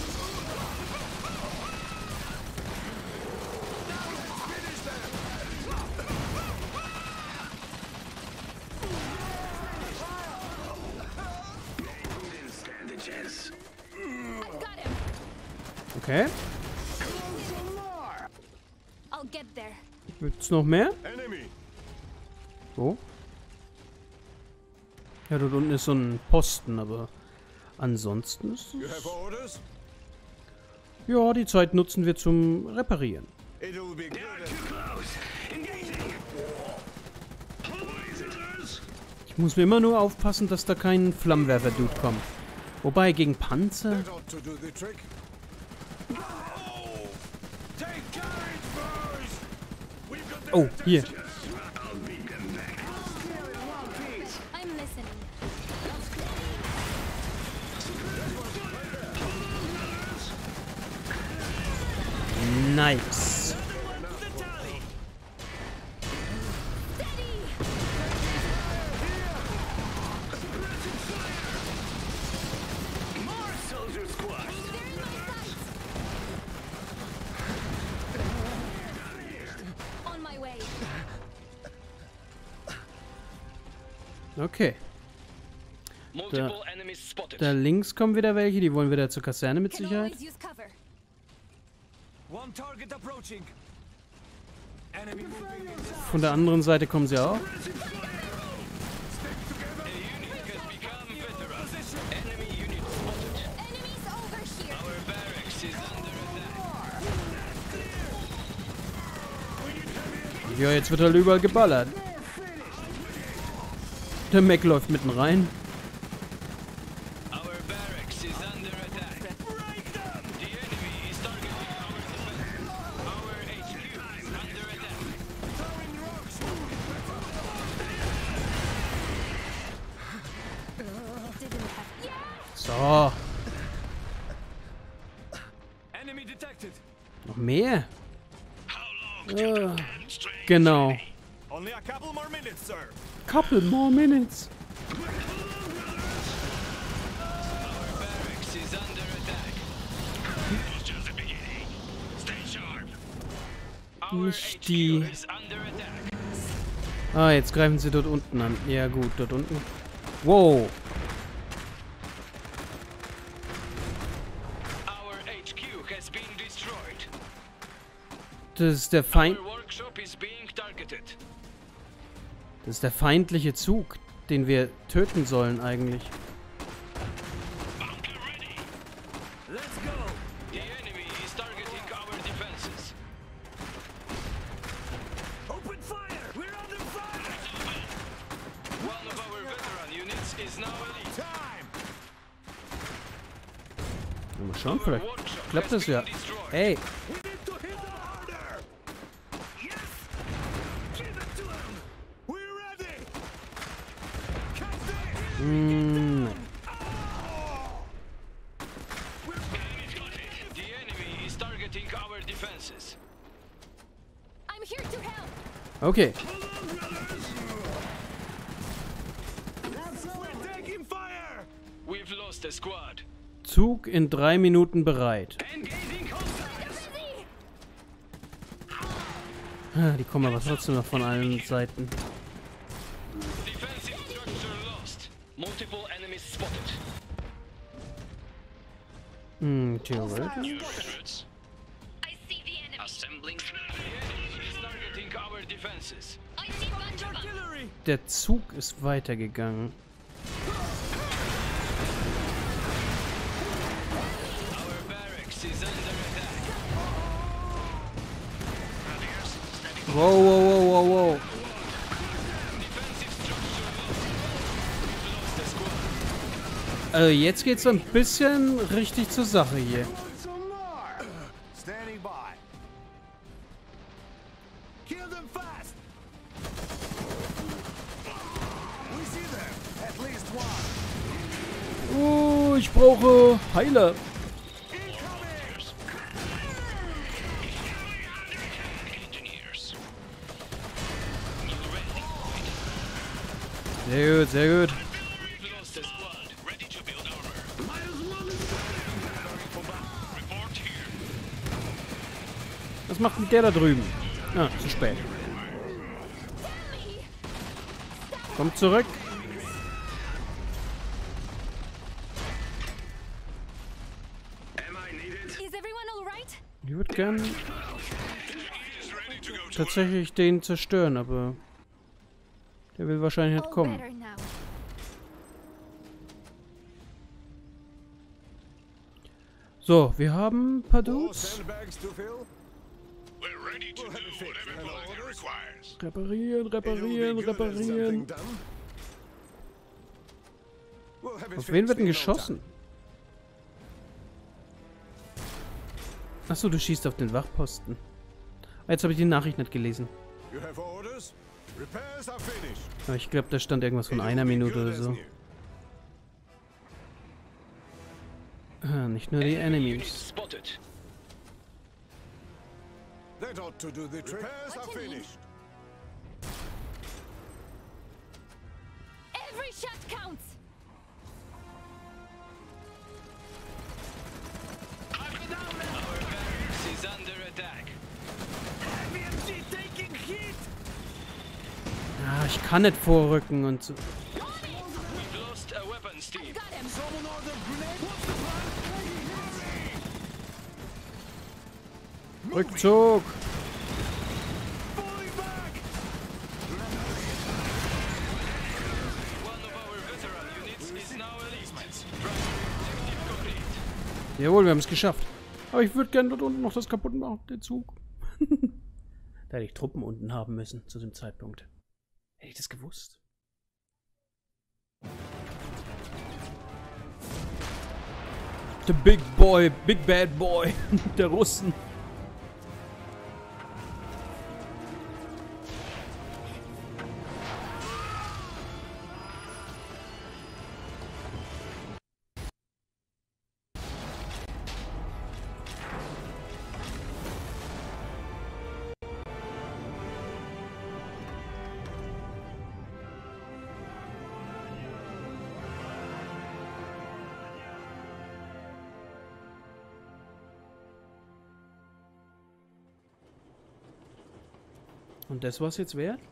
I've got him. Okay. I'll get there. Gibt's noch mehr? Enemy! Wo? Ja, dort unten ist so ein Posten, aber ansonsten ist You es... have orders? Ja, die Zeit nutzen wir zum Reparieren. It'll be good as Ich muss mir immer nur aufpassen, dass da kein Flammenwerfer-Dude kommt. Wobei, gegen Panzer... That ought to do the trick. Oh, hier. I'm listening. Nice. On my way. Okay. Multiple enemies spotted. Da links kommen wieder welche, die wollen wieder zur Kaserne mit Can Sicherheit. always use cover. One target approaching. Enemy moving in. Von der anderen Seite kommen sie auch. A unit has become veteran. Enemy unit spotted. Enemies over here. Our barracks is under attack. Ja, jetzt wird halt überall geballert. Der Mac läuft mitten rein. Our barracks is under attack. The enemy is targeting our defense. Our HQ is under attack. Didn't have. Yeah. So. detected. Noch mehr? Genau. Only a couple more minutes, sir. Couple more minutes. Our barracks is under attack. It was just the beginning. Stay sharp. Our Nicht HQ die... is under attack. Ah, jetzt greifen sie dort unten an. Ja gut, dort unten. Wow. Our HQ has been destroyed. Das ist der Feind... Our workshop is being targeted. Das ist der feindliche Zug, den wir töten sollen eigentlich. Bunker ready. Let's go. The enemy is targeting our defenses. Open fire. We're under fire. One of our veteran units is now elite. Time. Mal schauen, vielleicht klappt das ja. Ey, We need to hit them harder. Yes. Give it to him. We're ready. Catch this. The enemy is targeting our defenses. I'm here to help. okay. We're taking fire. We've lost a squad. Zug in 3 Minuten bereit. Engaging hostiles. Ah, die kommen aber trotzdem noch von allen Seiten. Defensive structure lost. Multiple enemies spotted. Theoretisch. New recruits. I see the enemy. Assembling. The enemy is targeting our defenses. I see Bunker. Artillery. Der Zug ist weitergegangen. Our barracks is under attack. Wow, wow, wow, wow, wow. Defensive structure lost. We've lost a squad. Also jetzt geht's ein bisschen richtig zur Sache hier. Some more. Standing by. Kill them fast. We see them. At least one. Oh, ich brauche Heiler. Engineers. Sehr gut, sehr gut. We've lost a squad. Ready to build armor. Report here. Was macht denn der da drüben? Ah, zu spät. Kommt zurück. Is everyone all right? Ich würde gern tatsächlich den zerstören, aber der will wahrscheinlich nicht All kommen. better now. So, wir haben ein paar More Dudes. sandbags to fill? We're ready to do whatever Volga requires. Reparieren, reparieren, It'll be good at something reparieren. done. We'll have it Auf wen wird denn fixed in no geschossen? Achso, du schießt auf den Wachposten. Ah, jetzt habe ich die Nachricht nicht gelesen. time. You have orders? Repairs are finished. Aber ich glaube, da stand irgendwas von It'll einer be Minute good oder as so. new. Ah, nicht nur die Enemy unit Enemies. spotted. That ought to do the trick. Repairs are What do you need? finished. Every shot counts. Our barracks is under attack. MMG taking hit. Ah, ich kann nicht vorrücken und so. We've lost a weapons team. Got him. Someone order grenade. What's the plan? Rückzug! Falling back. One of our veteran units is now elite. Objective complete. Jawohl, wir haben es geschafft. Aber ich würde gerne dort unten noch das kaputt machen, der Zug. Da hätte ich Truppen unten haben müssen zu dem Zeitpunkt. Hätte ich das gewusst? The Big Boy, Big Bad Boy der Russen. Und das war's jetzt wert?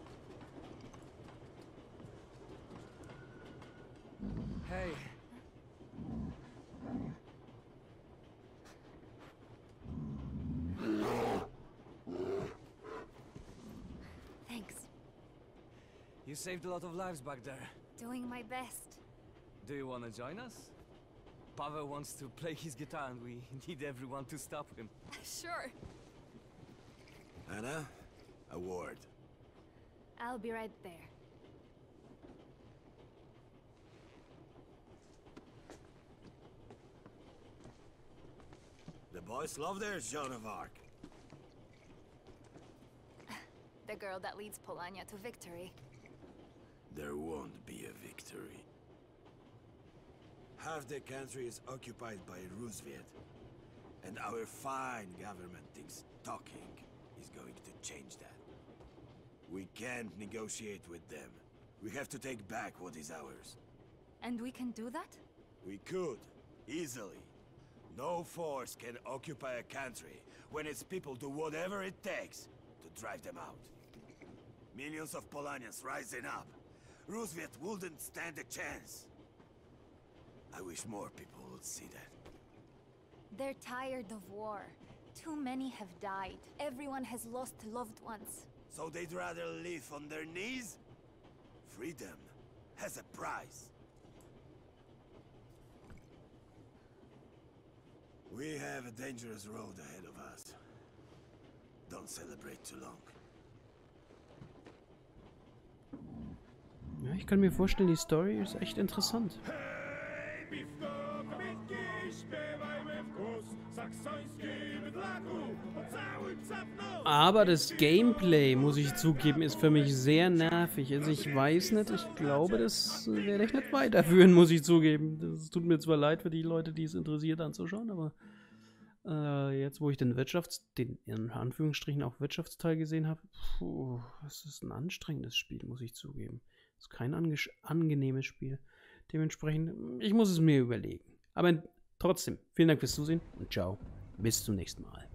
Hey. Thanks. You saved a lot of lives back there. Doing my best. Do you want to join us? Pavel wants to play his guitar and we need everyone to stop him. Sure. Anna, a word. I'll be right there. The boys love their Joan of Arc. The girl that leads Polania to victory. There won't be a victory. Half the country is occupied by Rusviet, and our fine government thinks talking is going to change that. We can't negotiate with them. We have to take back what is ours. And we can do that? We could, easily. No force can occupy a country when its people do whatever it takes to drive them out. Millions of Polanians rising up. Rusviet wouldn't stand a chance. I wish more people would see that. They're tired of war. Too many have died. Everyone has lost loved ones. So they'd rather live on their knees? Freedom has a price. We have a dangerous road ahead of us. Don't celebrate too long. Ja, ich kann mir vorstellen, die Story ist echt interessant. Aber das Gameplay, muss ich zugeben, ist für mich sehr nervig. Also ich weiß nicht, ich glaube, das werde ich nicht weiterführen, muss ich zugeben. Das tut mir zwar leid für die Leute, die es interessiert anzuschauen, aber jetzt, wo ich den in Anführungsstrichen auch Wirtschaftsteil gesehen habe, das ist ein anstrengendes Spiel, muss ich zugeben. Das ist kein angenehmes Spiel. Dementsprechend, ich muss es mir überlegen. Aber trotzdem, vielen Dank fürs Zusehen und ciao, bis zum nächsten Mal.